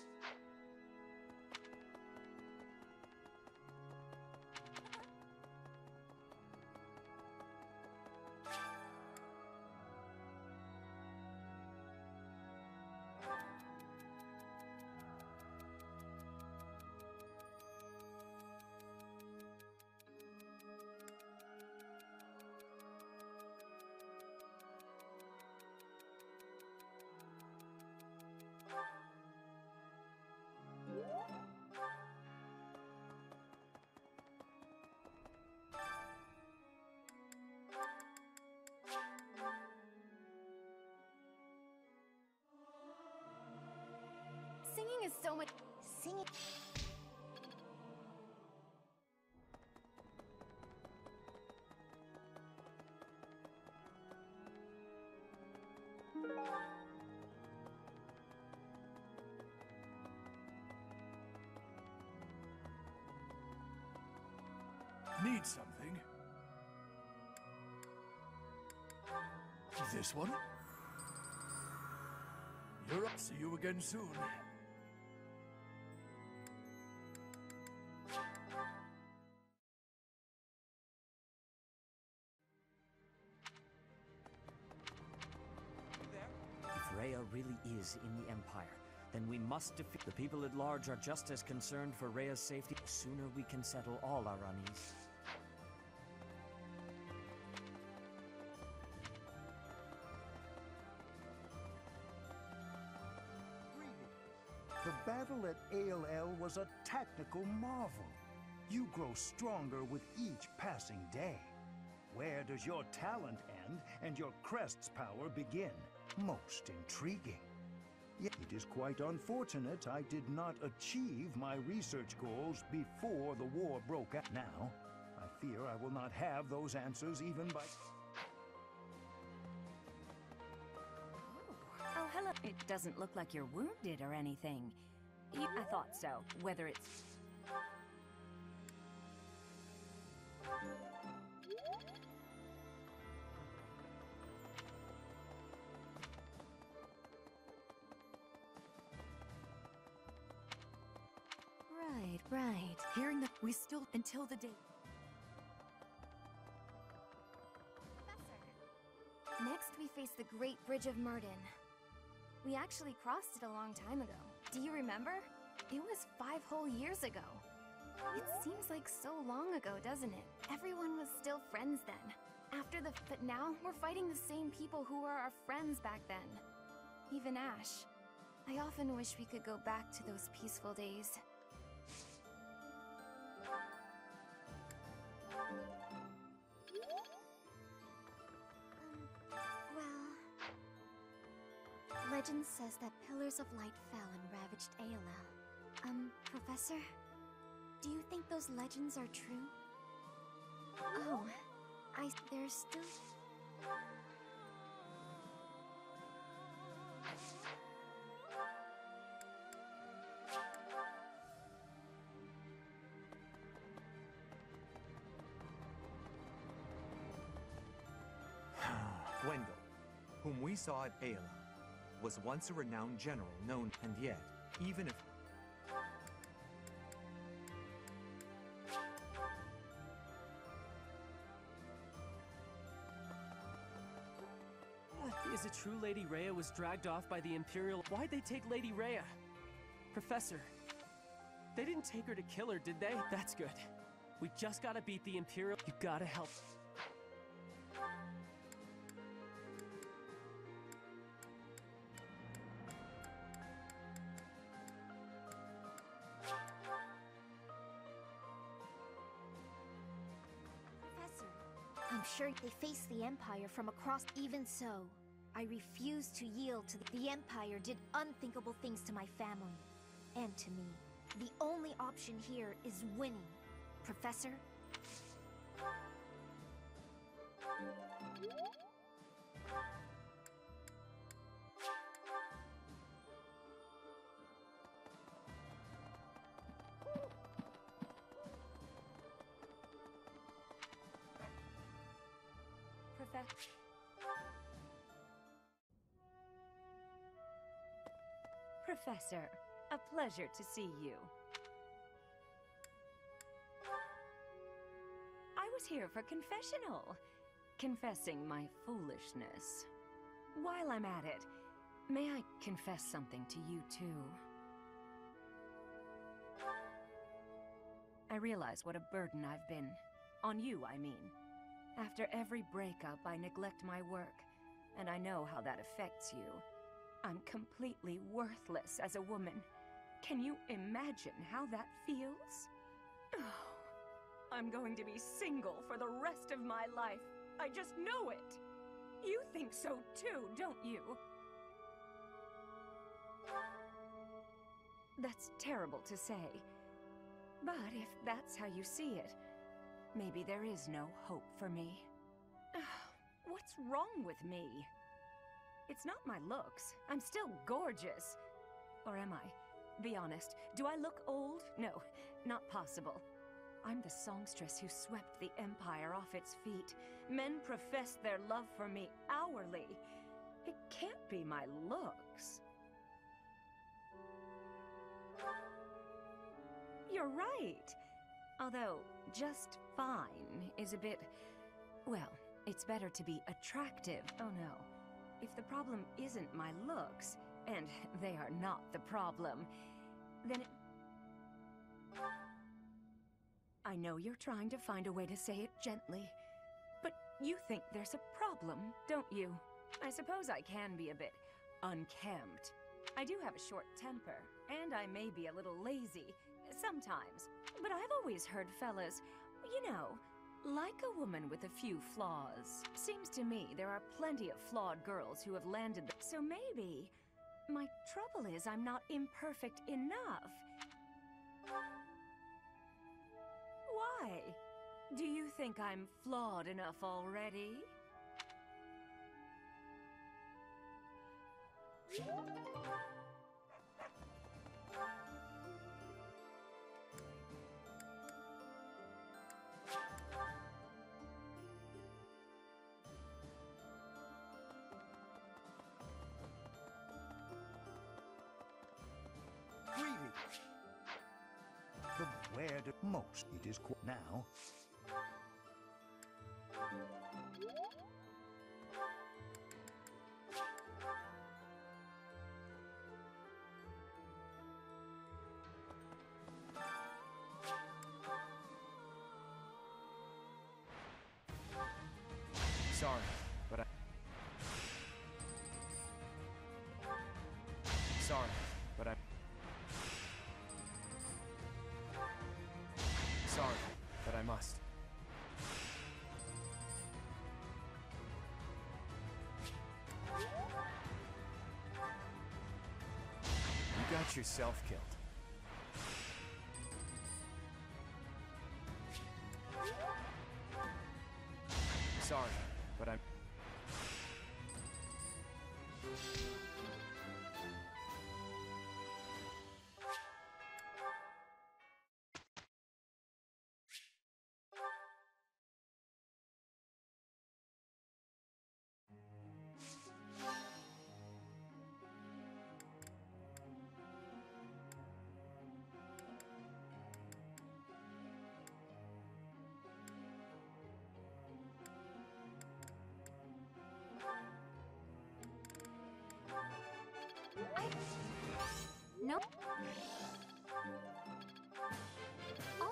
Singing is so much... Singing... Need something? This one? You're up. See you again soon. If Rhea really is in the Empire, then we must defeat... The people at large are just as concerned for Rhea's safety. The sooner we can settle all our unease. The battle at ALL was a tactical marvel. You grow stronger with each passing day. Where does your talent end and your crest's power begin? Most intriguing. Yet it is quite unfortunate I did not achieve my research goals before the war broke out. Now, I fear I will not have those answers even by... Oh, hello. It doesn't look like you're wounded or anything. I thought so. Whether it's... Right. Hearing that we still... until the day... Next, we face the Great Bridge of Murden. We actually crossed it a long time ago. Do you remember? It was 5 whole years ago. It seems like so long ago, doesn't it? Everyone was still friends then. But now, we're fighting the same people who were our friends back then. Even Ash. I often wish we could go back to those peaceful days. Legend says that pillars of light fell and ravaged ALL. Professor? Do you think those legends are true? Oh, there's still... Wendell, whom we saw at Ayla, was once a renowned general known, and yet, even if... Is it true Lady Rhea was dragged off by the Imperial? Why'd they take Lady Rhea? Professor, they didn't take her to kill her, did they? That's good. We just gotta beat the Imperial. You gotta help. Professor, I'm sure they face the Empire from across. Even so, I refuse to yield to the Empire did unthinkable things to my family and to me. The only option here is winning. Professor? Professor, a pleasure to see you. I was here for confessional, confessing my foolishness. While I'm at it, may I confess something to you too? I realize what a burden I've been. On you, I mean. After every breakup, I neglect my work, and I know how that affects you. I'm completely worthless as a woman. Can you imagine how that feels? Oh, I'm going to be single for the rest of my life. I just know it. You think so too, don't you? That's terrible to say. But if that's how you see it, maybe there is no hope for me. What's wrong with me? It's not my looks. I'm still gorgeous. Or am I? Be honest, do I look old? No, not possible. I'm the songstress who swept the Empire off its feet. Men profess their love for me hourly. It can't be my looks. You're right. Although, just fine is a bit... Well, it's better to be attractive. Oh no. If the problem isn't my looks, and they are not the problem, then it... I know you're trying to find a way to say it gently, but you think there's a problem, don't you? I suppose I can be a bit unkempt. I do have a short temper, and I may be a little lazy, sometimes. But I've always heard fellas, you know, like a woman with a few flaws. Seems to me there are plenty of flawed girls who have landed so maybe my trouble is I'm not imperfect enough. Why? Do you think I'm flawed enough already? Where the most it is now. Sorry, but Sorry, but Sorry, but I must. You got yourself killed. Sorry, but I'm... don't... Oh.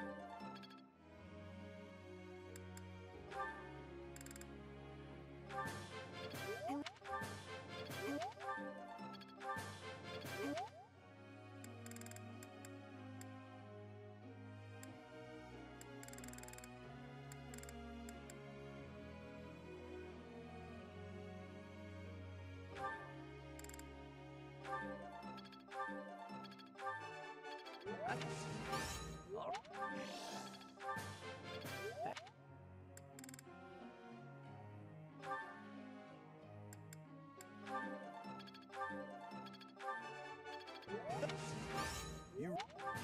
You...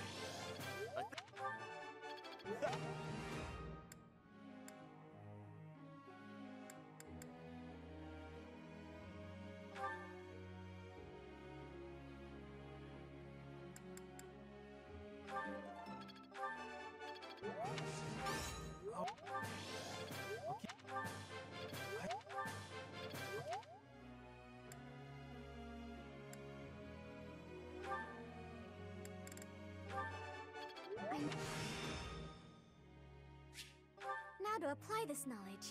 Now to apply this knowledge.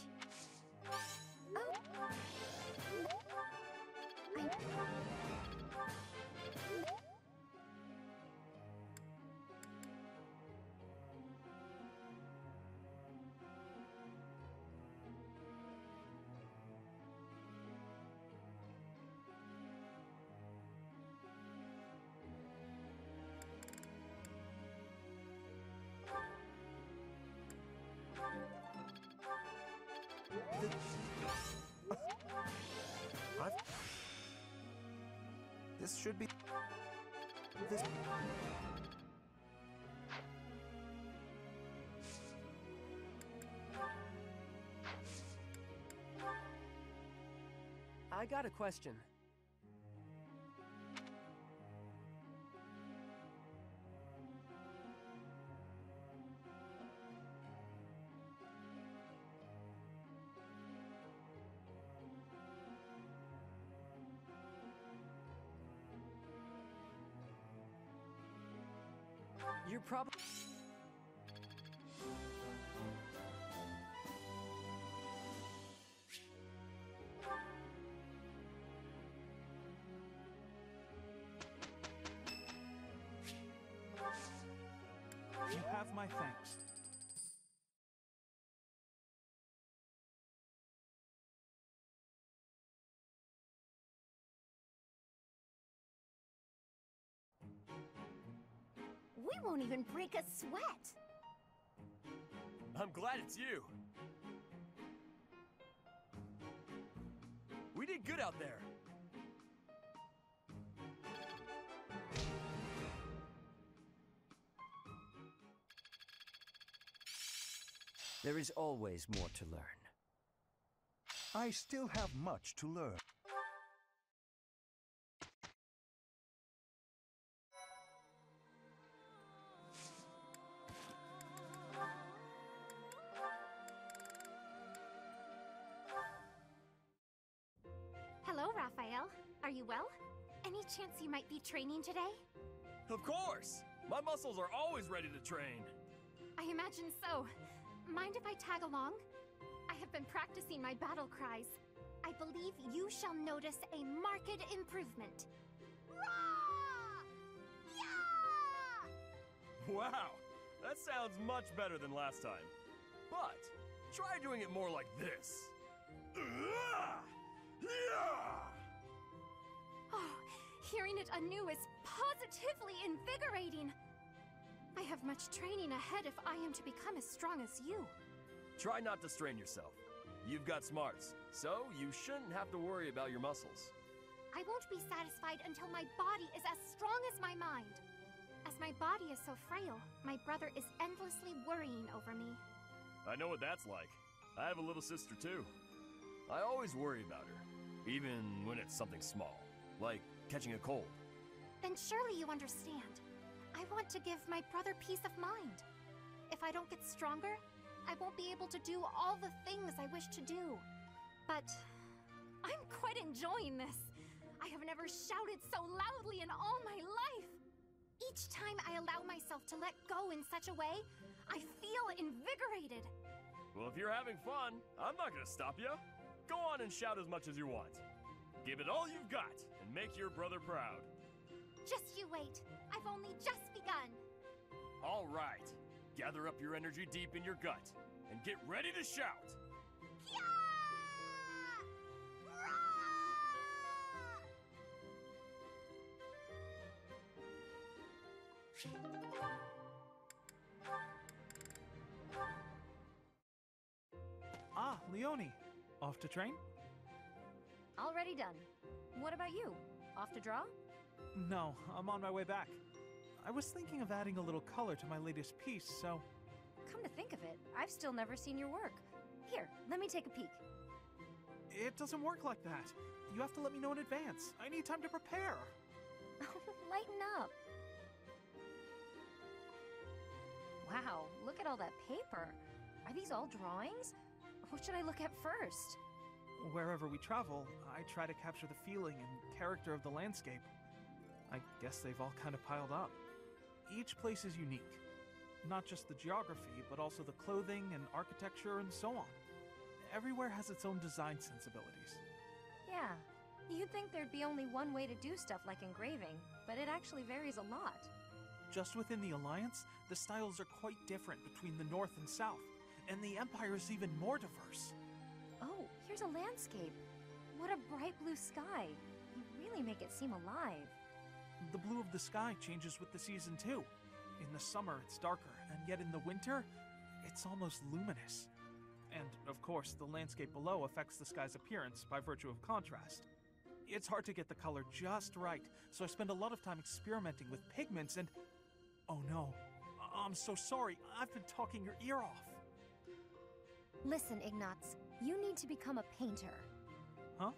This should be... This... I got a question. You're probably... You have my thanks. We won't even break a sweat. I'm glad it's you. We did good out there. There is always more to learn. I still have much to learn. Hello, Raphael. Are you well? Any chance you might be training today? Of course! My muscles are always ready to train. I imagine so. Mind if I tag along? I have been practicing my battle cries. I believe you shall notice a marked improvement. Wow! That sounds much better than last time. But, try doing it more like this. Oh, hearing it anew is positively invigorating. I have much training ahead if I am to become as strong as you. Try not to strain yourself. You've got smarts, so you shouldn't have to worry about your muscles. I won't be satisfied until my body is as strong as my mind. As my body is so frail, my brother is endlessly worrying over me. I know what that's like. I have a little sister too. I always worry about her, even when it's something small, like catching a cold. Then surely you understand. I want to give my brother peace of mind. If I don't get stronger, I won't be able to do all the things I wish to do. But I'm quite enjoying this. I have never shouted so loudly in all my life. Each time I allow myself to let go in such a way, I feel invigorated. Well, if you're having fun, I'm not gonna stop you. Go on and shout as much as you want. Give it all you've got and make your brother proud. Just you wait. I've only just begun. All right. Gather up your energy deep in your gut and get ready to shout. Ah, Leonie. Off to train? Already done. What about you? Off to draw? No, I'm on my way back. I was thinking of adding a little color to my latest piece, so... Come to think of it, I've still never seen your work. Here, let me take a peek. It doesn't work like that. You have to let me know in advance. I need time to prepare. Lighten up. Wow, look at all that paper. Are these all drawings? What should I look at first? Wherever we travel, I try to capture the feeling and character of the landscape. I guess they've all kind of piled up. Each place is unique. Not just the geography, but also the clothing and architecture and so on. Everywhere has its own design sensibilities. Yeah, you'd think there'd be only one way to do stuff like engraving, but it actually varies a lot. Just within the Alliance, the styles are quite different between the North and South, and the Empire is even more diverse. Oh, here's a landscape. What a bright blue sky. You really make it seem alive. The blue of the sky changes with the season too. In the summer, it's darker, and yet in the winter, it's almost luminous. And, of course, the landscape below affects the sky's appearance by virtue of contrast. It's hard to get the color just right, so I spend a lot of time experimenting with pigments and... Oh no, I'm so sorry, I've been talking your ear off. Listen, Ignatz, you need to become a painter. Huh?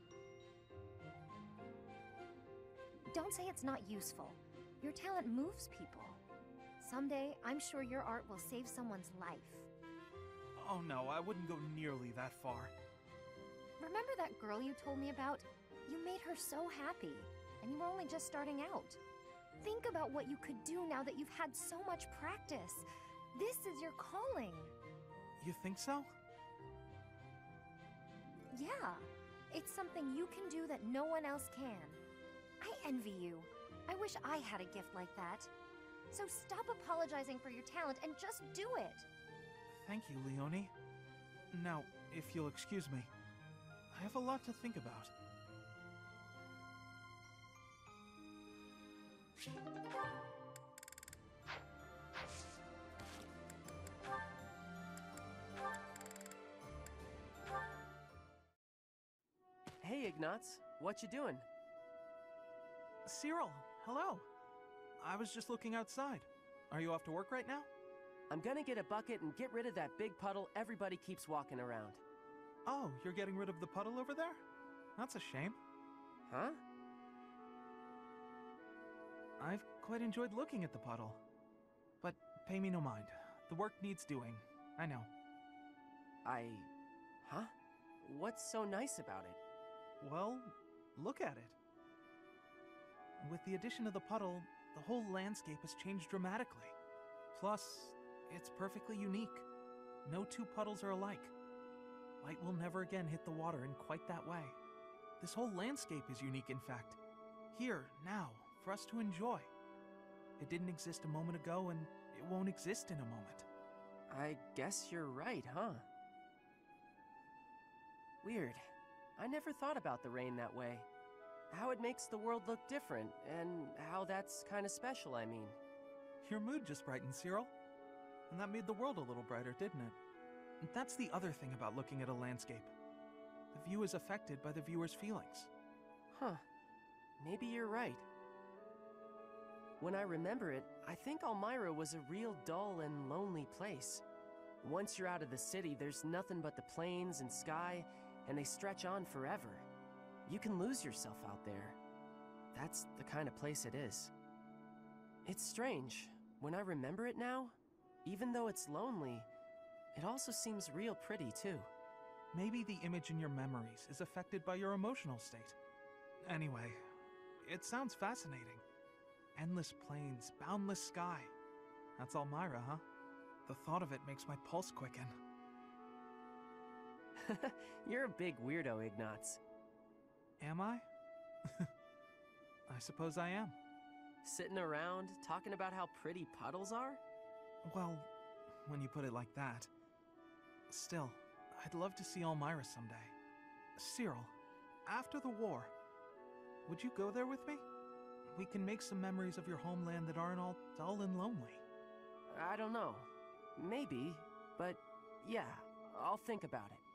Don't say it's not useful. Your talent moves people. Someday, I'm sure your art will save someone's life. Oh no, I wouldn't go nearly that far. Remember that girl you told me about? You made her so happy, and you were only just starting out. Think about what you could do now that you've had so much practice. This is your calling. You think so? Yeah, it's something you can do that no one else can. I envy you. I wish I had a gift like that. So stop apologizing for your talent and just do it. Thank you, Leonie. Now, if you'll excuse me, I have a lot to think about. Hey, Ignatz. What you doing? Cyril, hello. I was just looking outside. Are you off to work right now? I'm gonna get a bucket and get rid of that big puddle everybody keeps walking around. Oh, you're getting rid of the puddle over there? That's a shame. Huh? I've quite enjoyed looking at the puddle. But pay me no mind. The work needs doing. I know. Huh? What's so nice about it? Well, look at it. With the addition of the puddle, the whole landscape has changed dramatically. Plus, it's perfectly unique. No two puddles are alike. Light will never again hit the water in quite that way. This whole landscape is unique, in fact. Here, now, for us to enjoy. It didn't exist a moment ago, and it won't exist in a moment. I guess you're right, huh? Weird. I never thought about the rain that way. How it makes the world look different, and how that's kind of special, I mean. Your mood just brightened, Cyril. And that made the world a little brighter, didn't it? And that's the other thing about looking at a landscape. The view is affected by the viewer's feelings. Huh. Maybe you're right. When I remember it, I think Elmira was a real dull and lonely place. Once you're out of the city, there's nothing but the plains and sky, and they stretch on forever. You can lose yourself out there. That's the kind of place it is. It's strange. When I remember it now, even though it's lonely, it also seems real pretty too. Maybe the image in your memories is affected by your emotional state. Anyway, it sounds fascinating. Endless plains, boundless sky. That's Elmira, huh? The thought of it makes my pulse quicken. You're a big weirdo, Ignatz. Am I? I suppose I am. Sitting around, talking about how pretty puddles are? Well, when you put it like that. Still, I'd love to see Elmira someday. Cyril, after the war, would you go there with me? We can make some memories of your homeland that aren't all dull and lonely. I don't know. Maybe, but yeah, I'll think about it.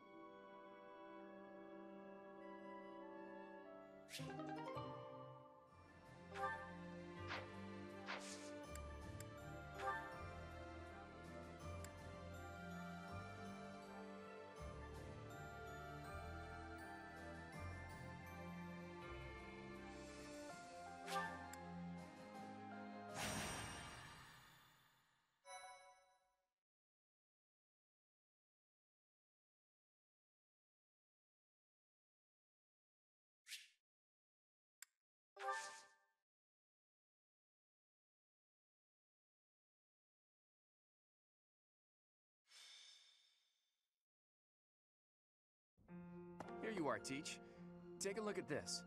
Here you are, Teach. Take a look at this.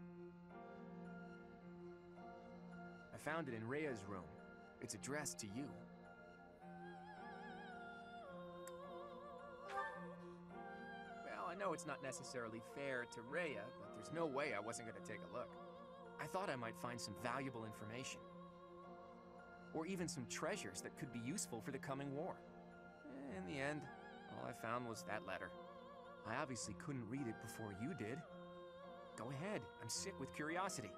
I found it in Rhea's room. It's addressed to you. Well, I know it's not necessarily fair to Rhea, but there's no way I wasn't going to take a look. I thought I might find some valuable information. Or even some treasures that could be useful for the coming war. In the end, all I found was that letter. I obviously couldn't read it before you did. Go ahead, I'm sick with curiosity.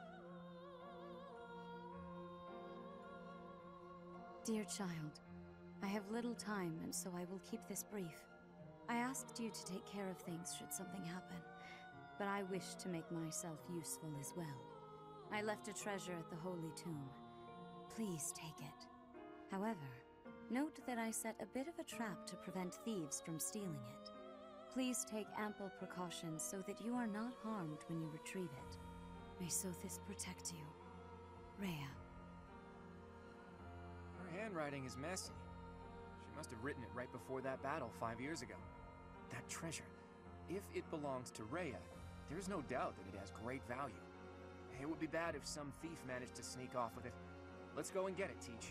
Dear child, I have little time, and so I will keep this brief. I asked you to take care of things should something happen, but I wish to make myself useful as well. I left a treasure at the Holy Tomb. Please take it. However, note that I set a bit of a trap to prevent thieves from stealing it. Please take ample precautions so that you are not harmed when you retrieve it. May Sothis protect you. Rhea. Her handwriting is messy. She must have written it right before that battle 5 years ago. That treasure, if it belongs to Rhea, there's no doubt that it has great value. It would be bad if some thief managed to sneak off with it. Let's go and get it, Teach.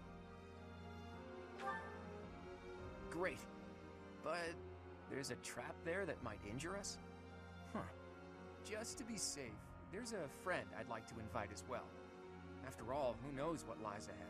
Great. But there's a trap there that might injure us? Huh. Just to be safe, there's a friend I'd like to invite as well. After all, who knows what lies ahead?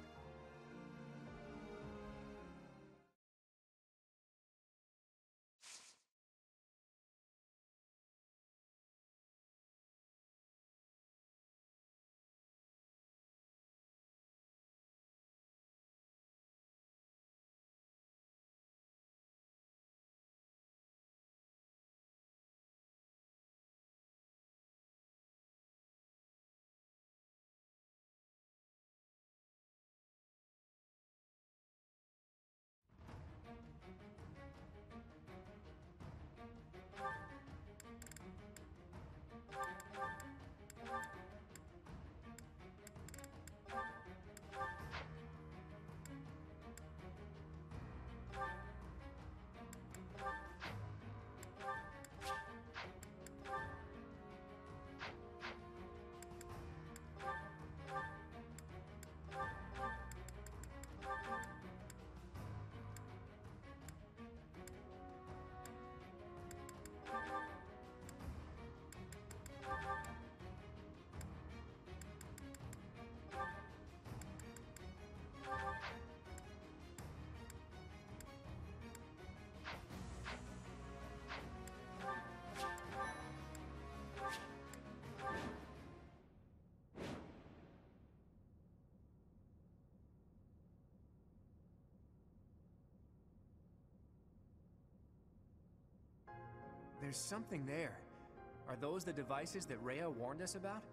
There's something there. Are those the devices that Rhea warned us about?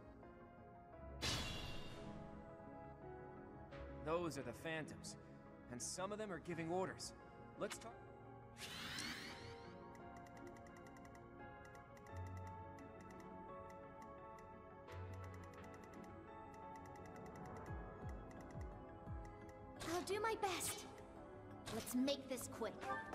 Those are the Phantoms, and some of them are giving orders. Let's talk. I'll do my best. Let's make this quick.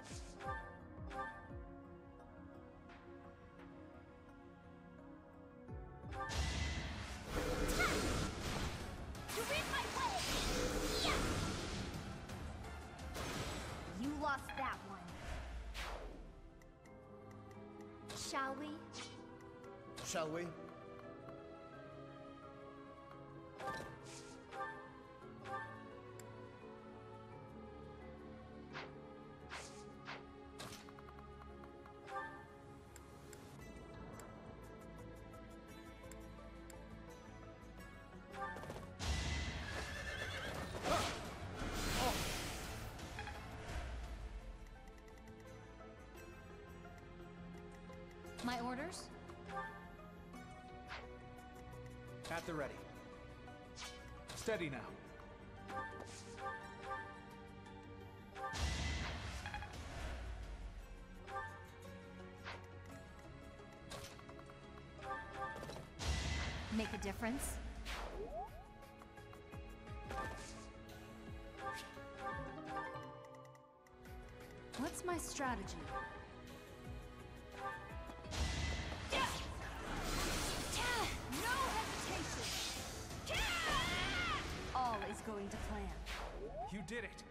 You're in my way! Yeah! You lost that one. Shall we? Shall we? My orders? At the ready. Steady now. Make a difference? What's my strategy? No hesitation! All is going to plan. You did it.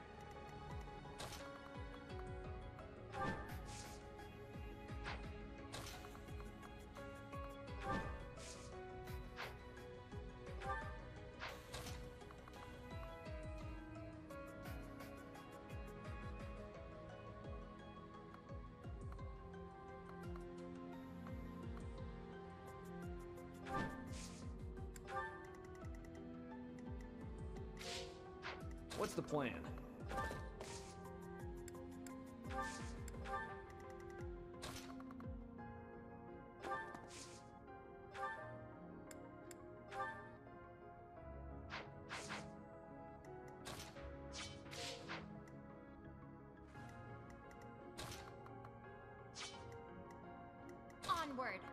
What's the plan? Onward!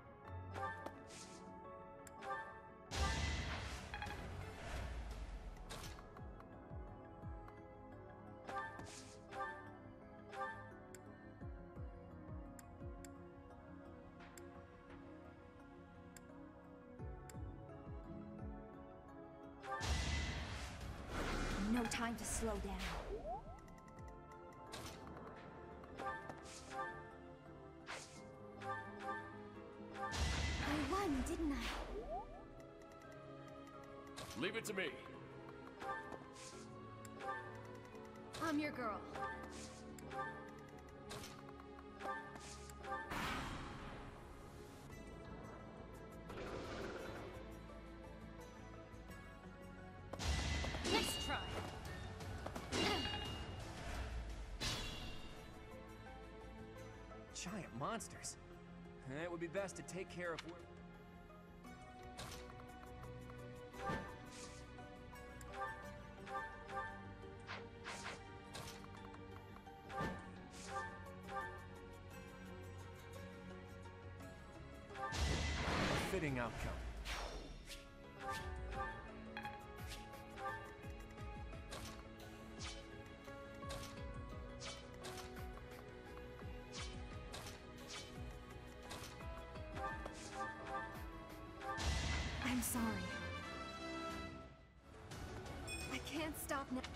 No time to slow down. I won, didn't I? Leave it to me. I'm your girl. Let's try. Giant monsters. It would be best to take care of where... A fitting outcome. I'm sorry. I can't stop now.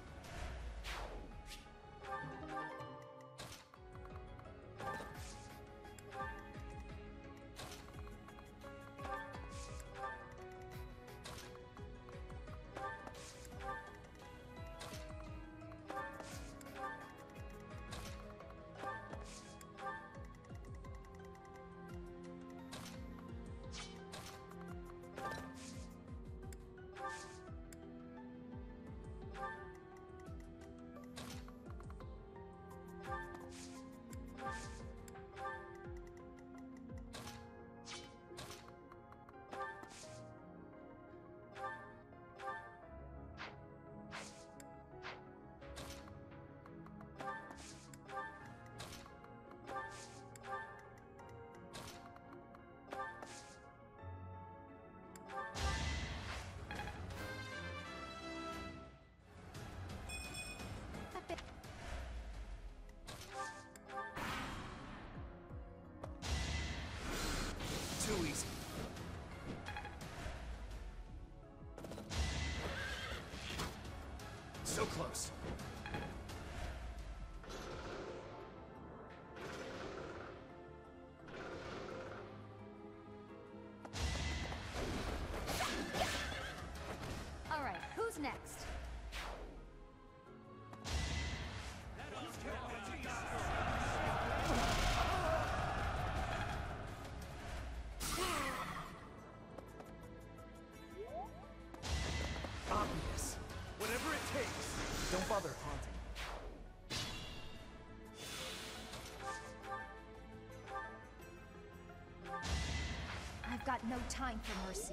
close. All right, who's next? Obvious. Whatever it takes. Don't bother haunting. I've got no time for mercy.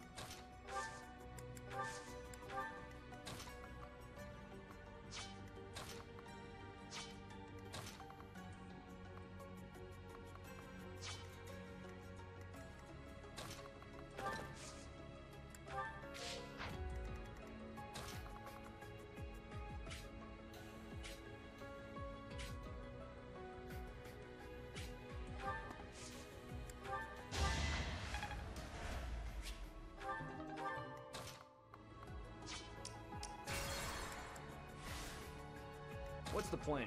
What's the plan?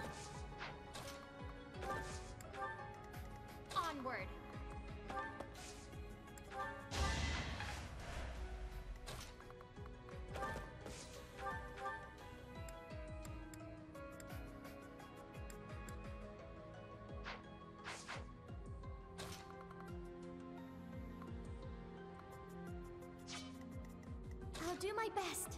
Onward. I'll do my best.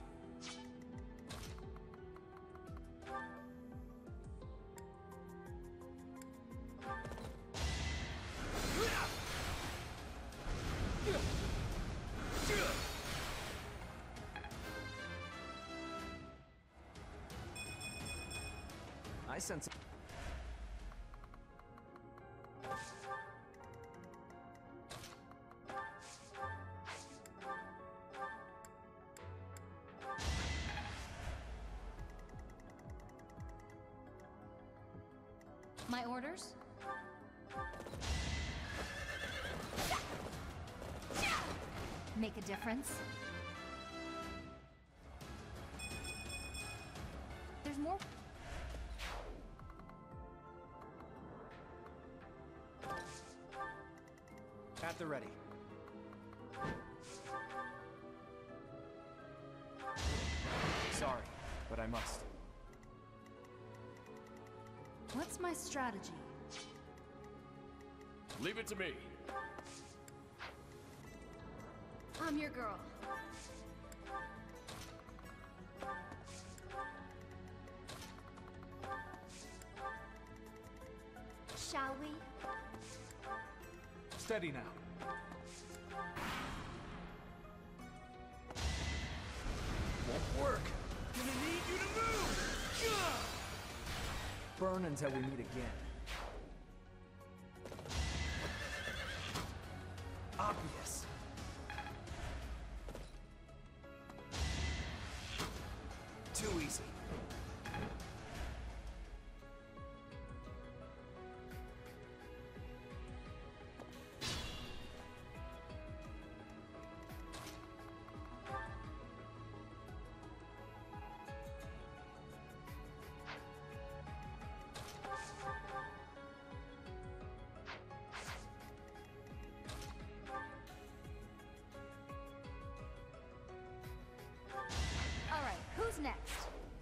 I sense. My orders? Make a difference? There's more. At the ready. Sorry, but I must. What's my strategy? Leave it to me. I'm your girl. Shall we? Steady now. Won't work. Gonna need you to move! Gah! Burn until we meet again. Obvious. Too easy. All right, who's next?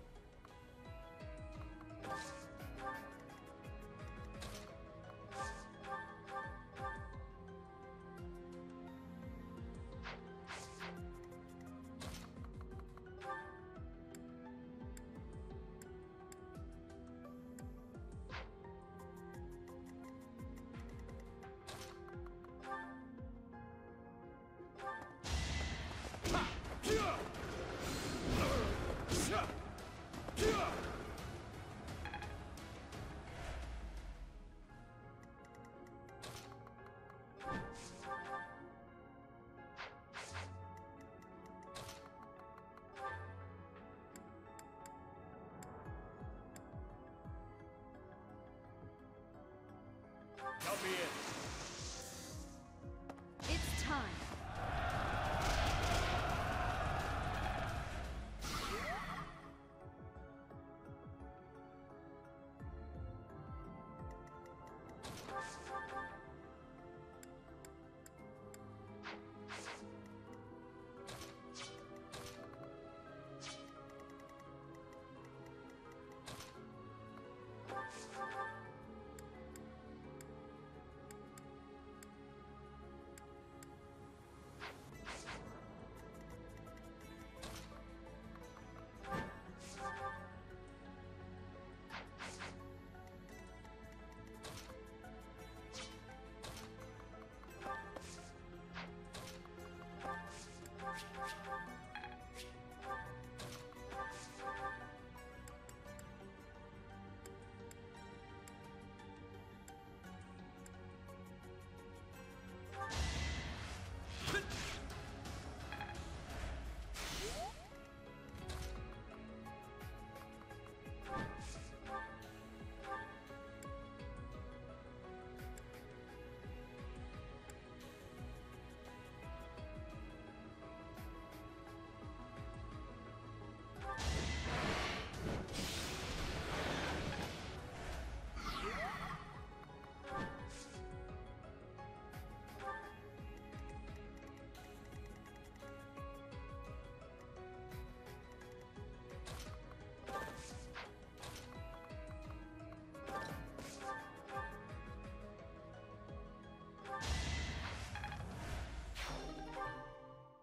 Count me in. It's time.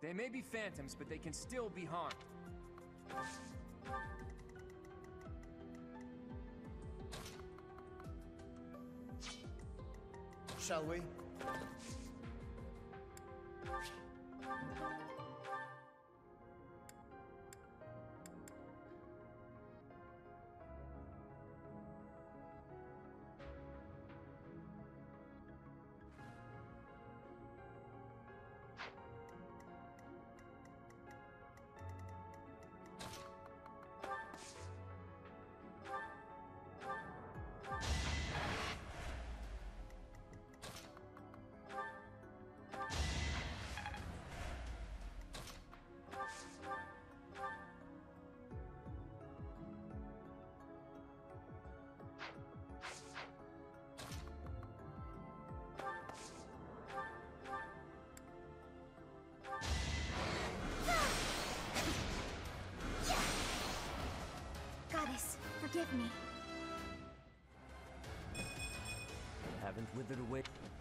They may be phantoms, but they can still be harmed. Shall we? Goddess, forgive me. Haven't withered away.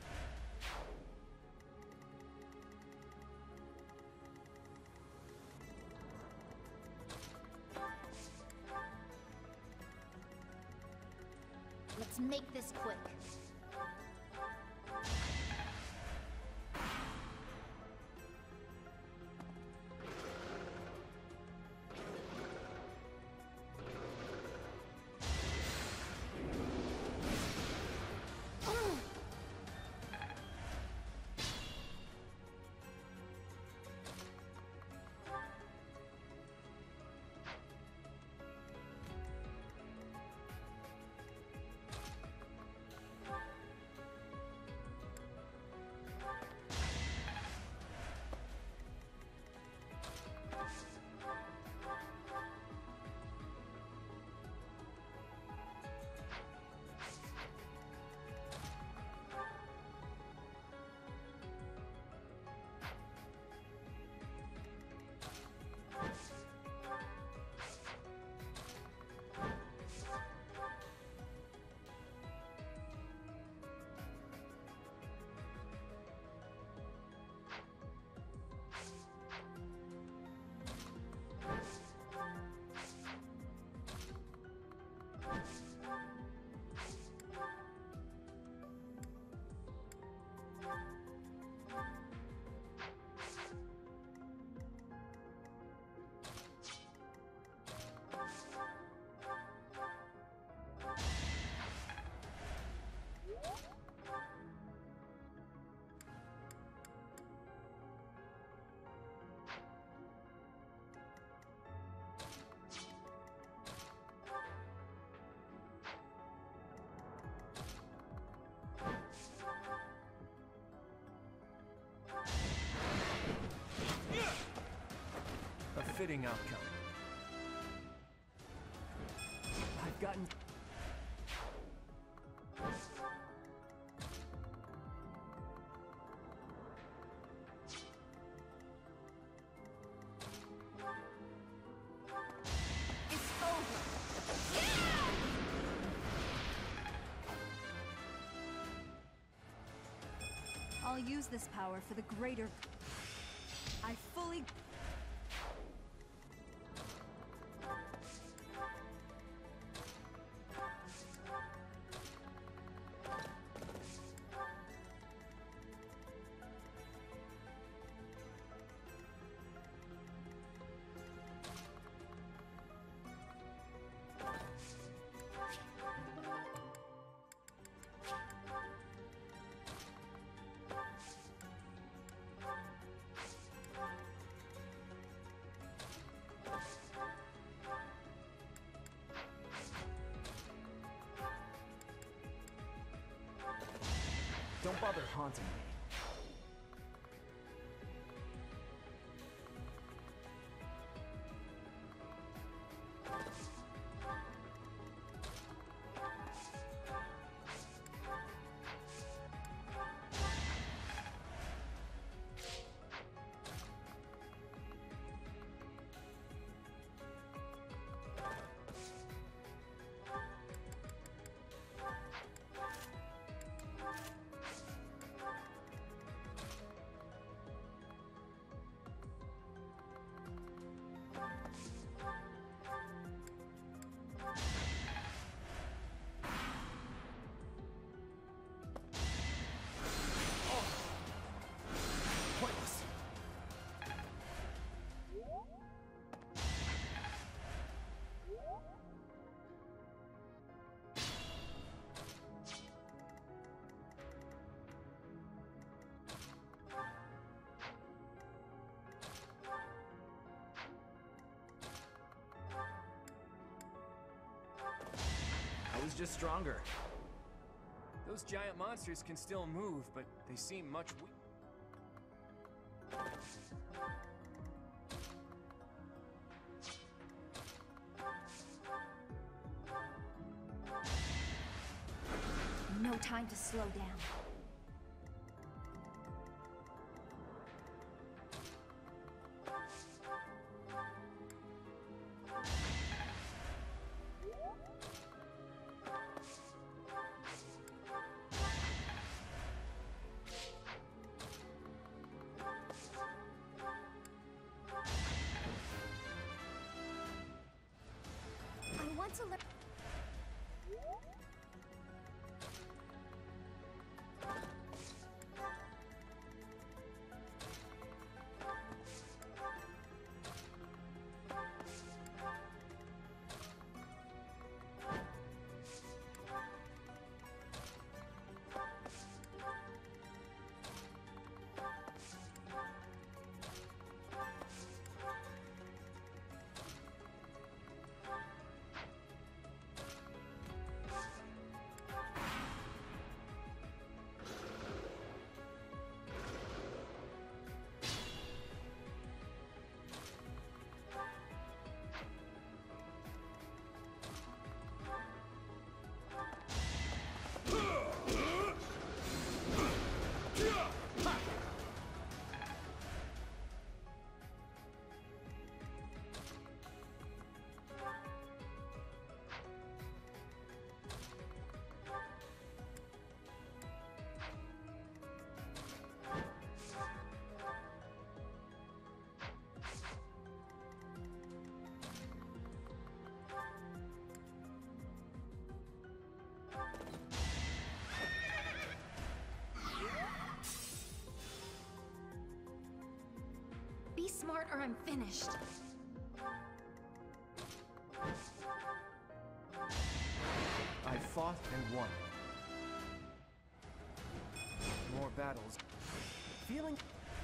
Let's make this quick. A fitting outcome. I've gotten... It's over. I'll use this power for the greater... I fully... Don't bother haunting me. He's just stronger. Those giant monsters can still move, but they seem much No time to slow down. I want to learn. Be smart or I'm finished. I fought and won. More battles. Feeling...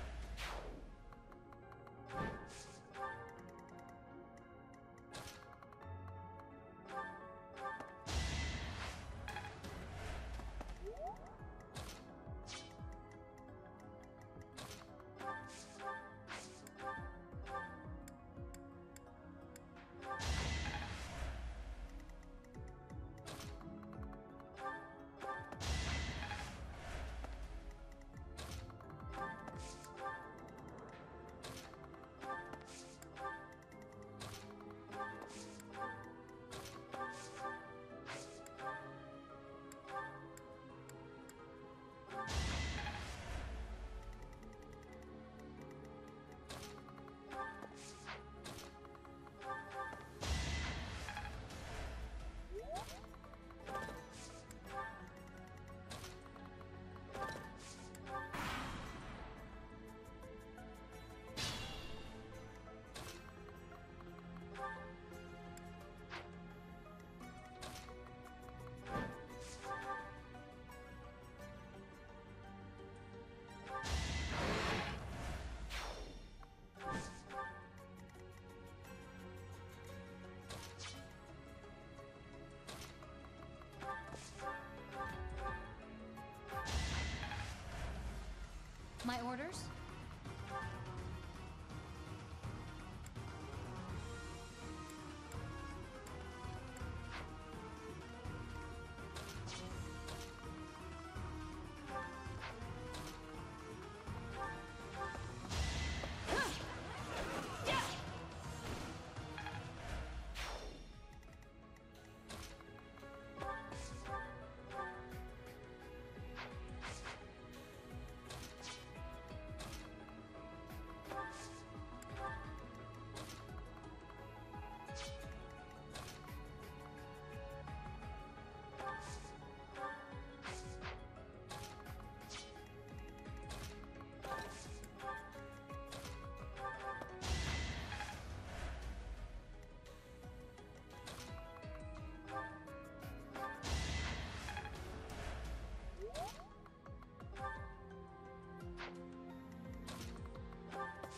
My orders?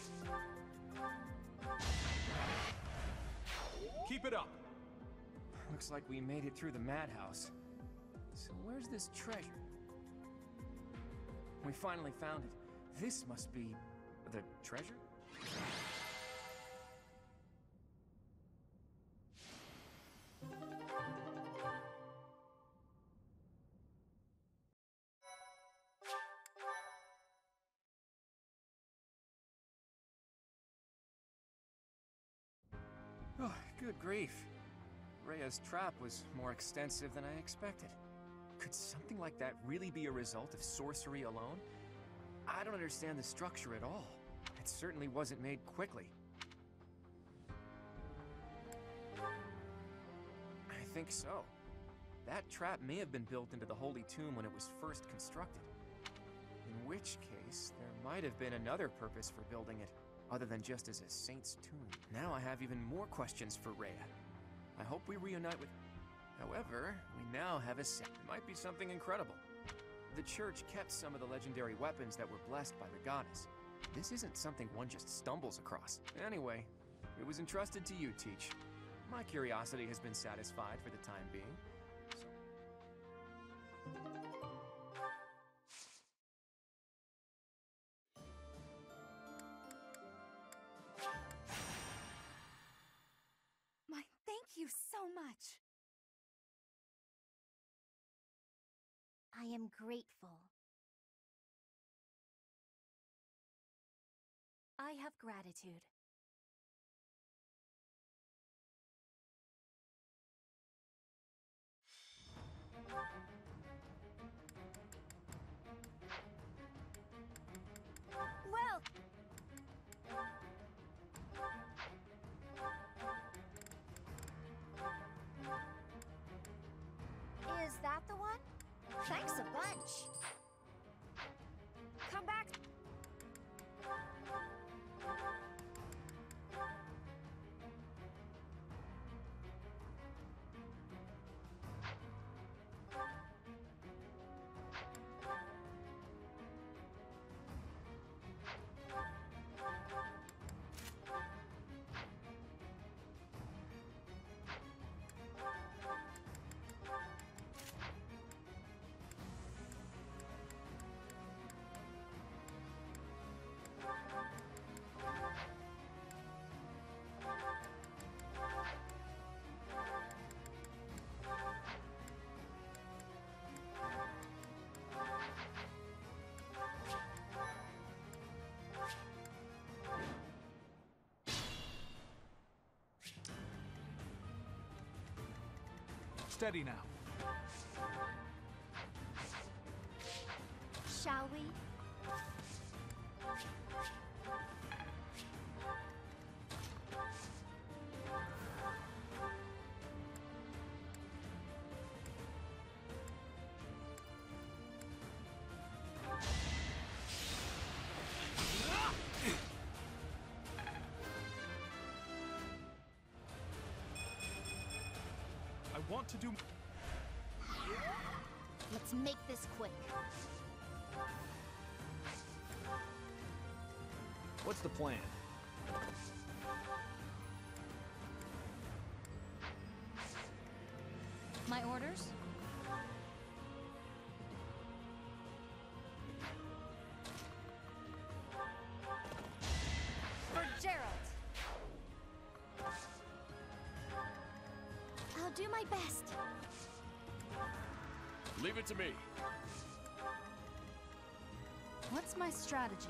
Keep it up. Looks like we made it through the madhouse. So where's this treasure? We finally found it. This must be the treasure? Oh, good grief. Rhea's trap was more extensive than I expected. Could something like that really be a result of sorcery alone? I don't understand the structure at all. It certainly wasn't made quickly. I think so. That trap may have been built into the Holy Tomb when it was first constructed. In which case, there might have been another purpose for building it, other than just as a saint's tomb. Now I have even more questions for Rhea. I hope we reunite with... However, we now have a set. It might be something incredible. The church kept some of the legendary weapons that were blessed by the goddess. This isn't something one just stumbles across. Anyway, it was entrusted to you, Teach. My curiosity has been satisfied for the time being. Thank you so much. I am grateful. I have gratitude. Well... Is that the one? Thanks a bunch. Come back. Steady now. Shall we? I want to do... Let's make this quick. What's the plan? My orders? For Gerald. I'll do my best. Leave it to me. What's my strategy?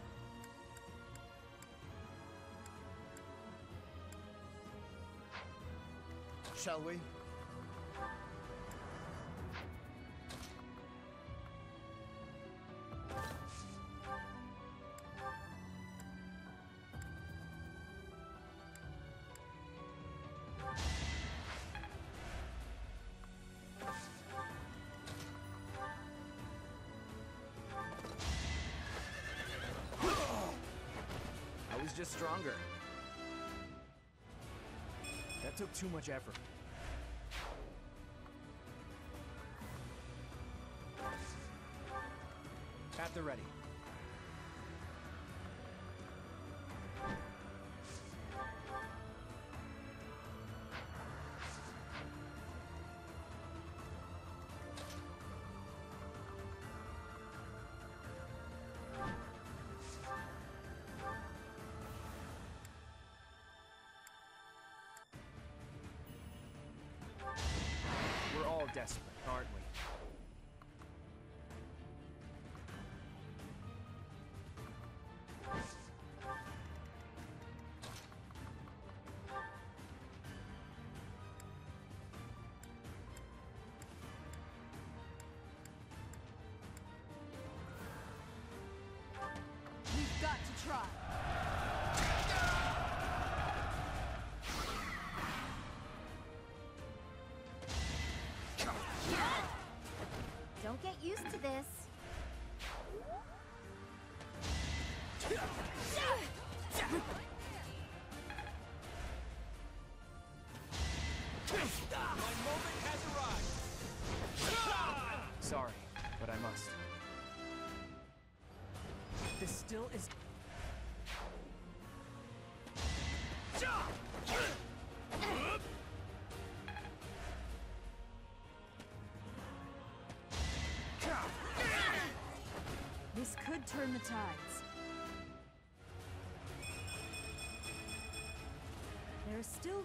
Shall we? I was just stronger. That took too much effort. At the ready. desperate, aren't we? We've got to try. Don't get used to this. My moment has arrived. Sorry, but I must. This still is... This could turn the tides. There is still...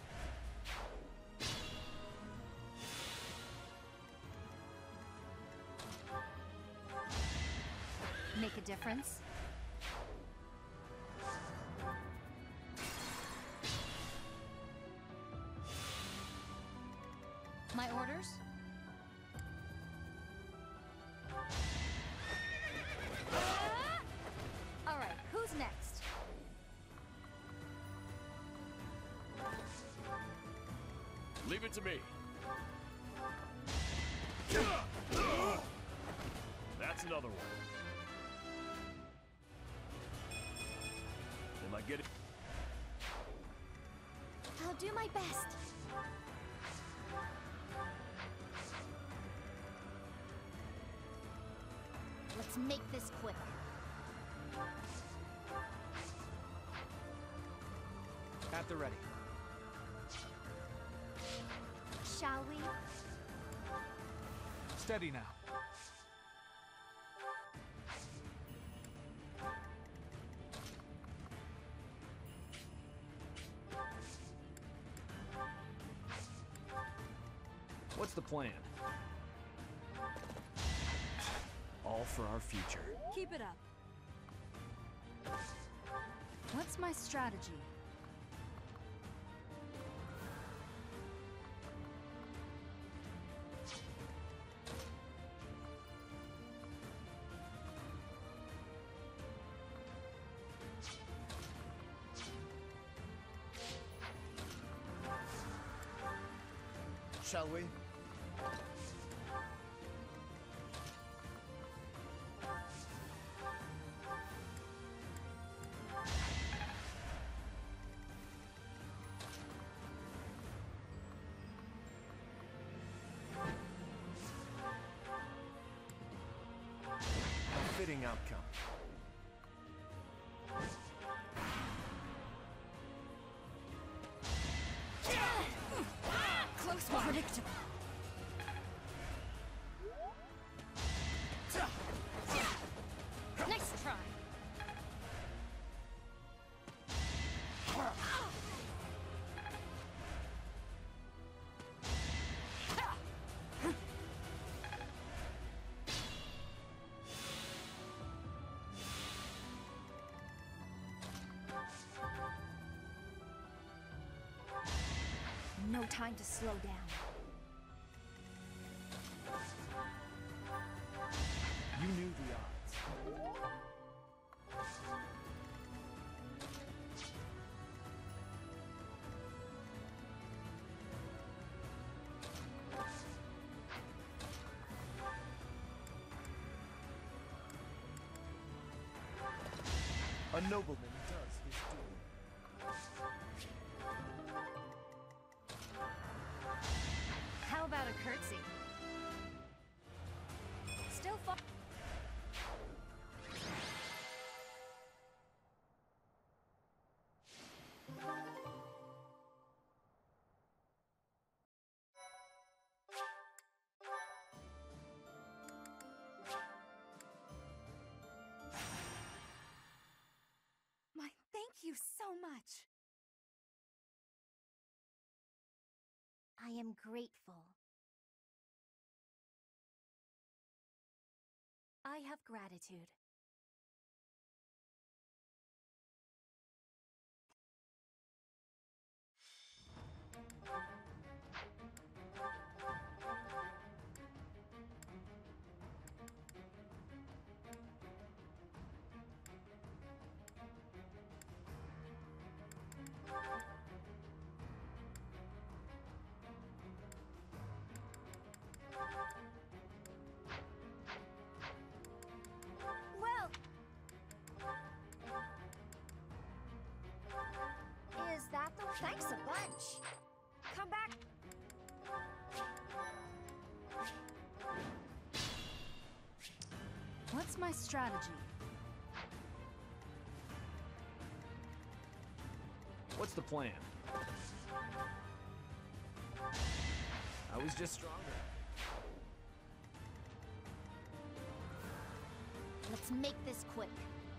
Make a difference? My orders? All right, who's next? Leave it to me. That's another one. Am I getting... I'll do my best. Let's make this quick. At the ready. Shall we? Steady now. What's the plan? All for our future. Keep it up. What's my strategy? Shall we? A fitting outcome. Close one. Predictable. Nice try. No time to slow down. You knew the odds. A nobleman does his duty. How about a curtsy? Still far. Thank you so much. I am grateful. I have gratitude. Well, is that the... Thanks a bunch. Come back. What's my strategy? What's the plan? I was just stronger. Let's make this quick.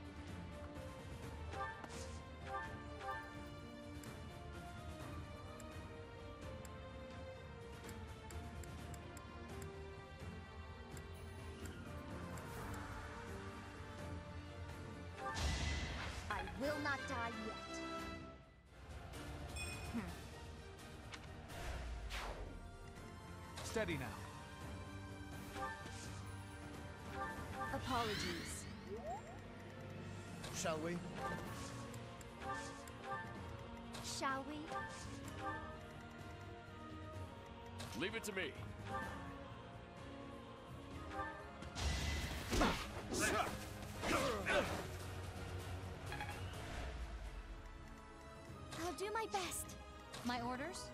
I will not die yet. Steady now. Apologies. Shall we? Shall we? Leave it to me. I'll do my best. My orders?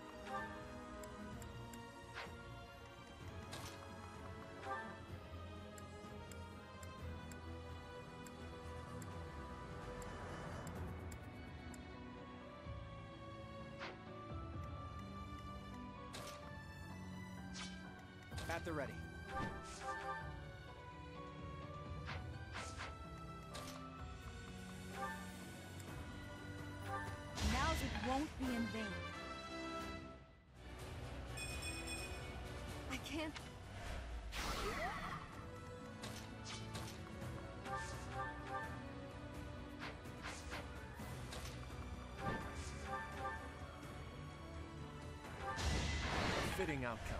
At the ready. Now's it won't be in vain. I can't... Fitting outcome.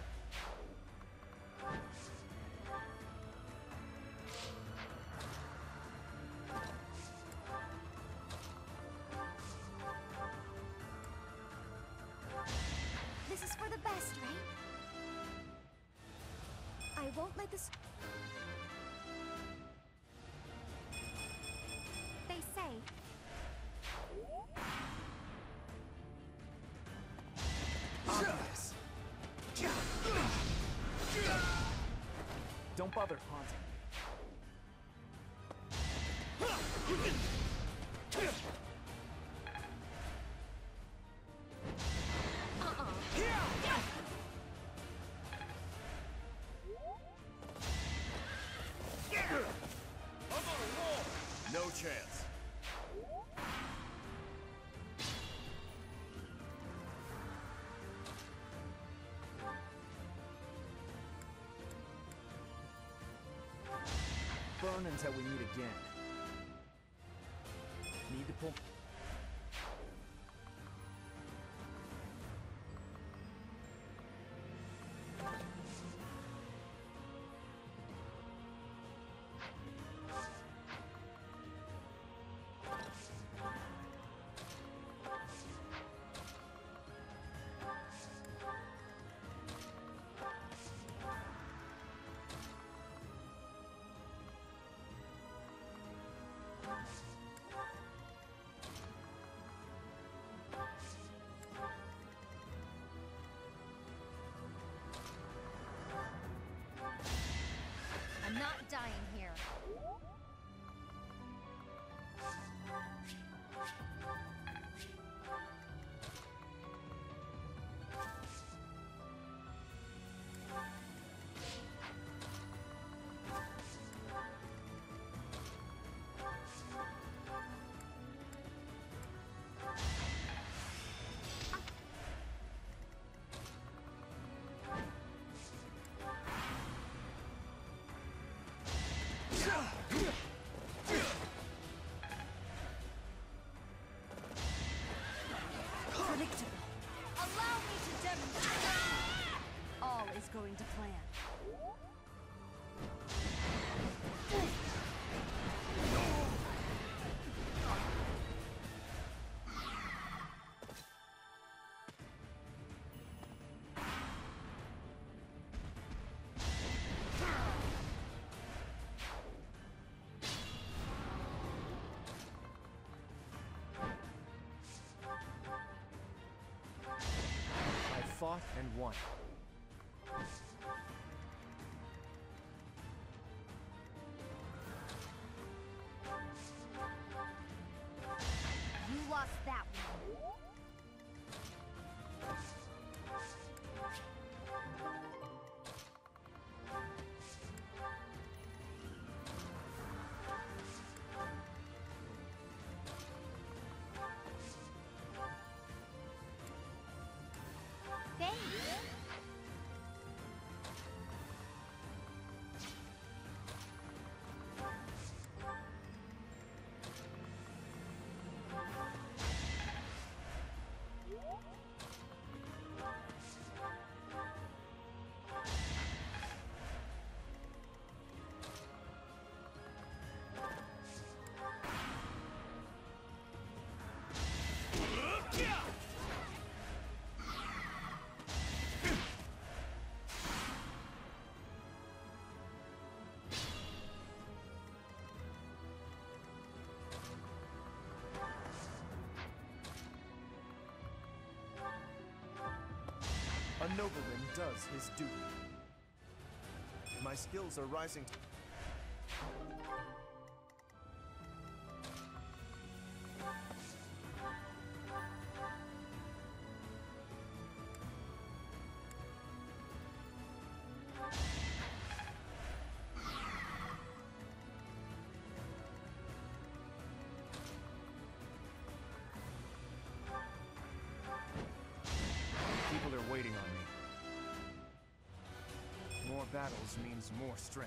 This is for the best, right? I won't let this... They say... Obvious. Don't bother haunting me. No chance. Burn until we meet again. Need to pull... going to plan. I fought and won. You lost that one. Thanks. A nobleman does his duty. My skills are rising. People are waiting on me. More battles means more strength.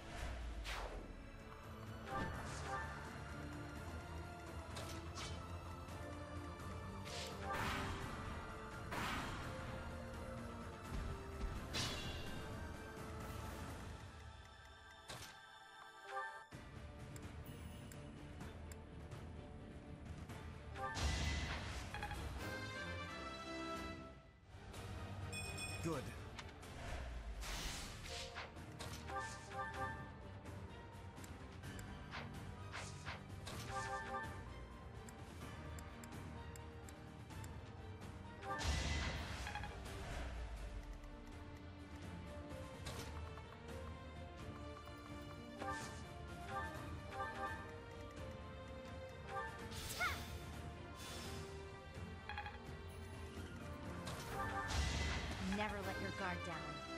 Good. Never let your guard down.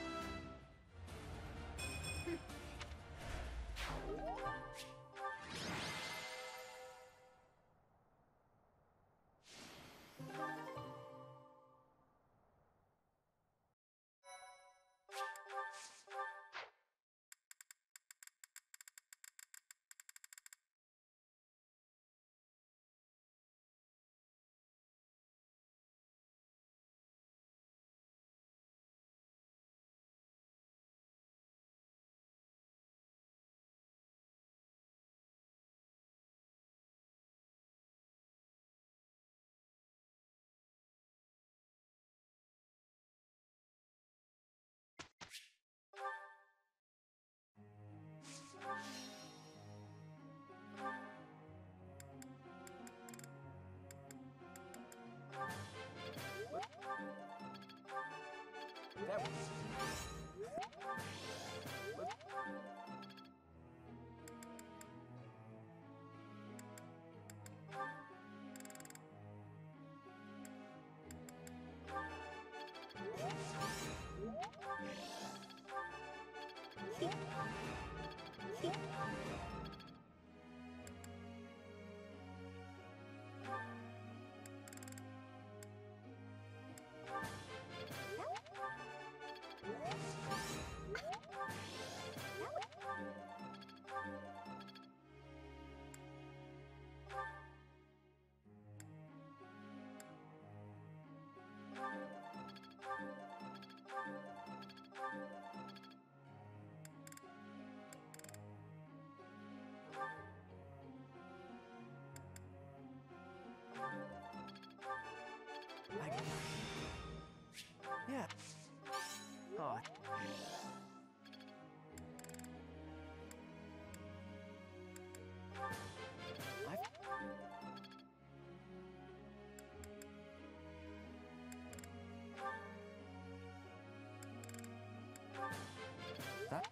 That Yeah. Oh. That?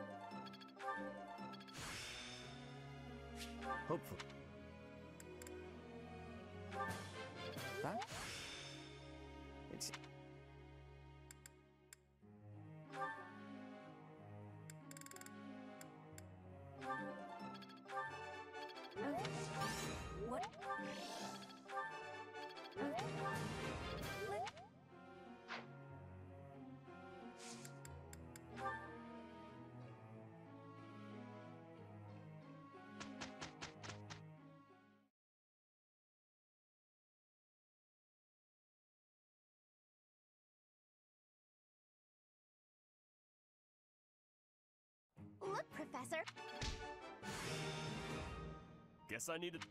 Hopefully. That? It's... What? Look, Professor. Guess I need to...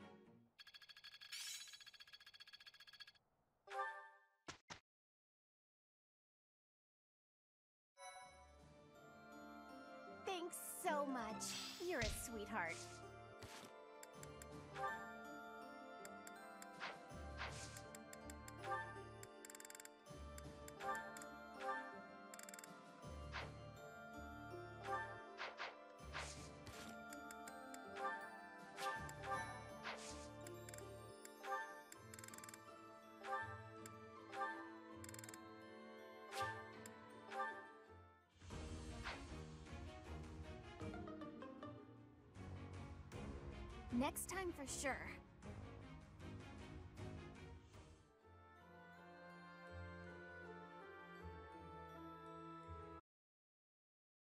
Thanks so much. You're a sweetheart. Next time for sure.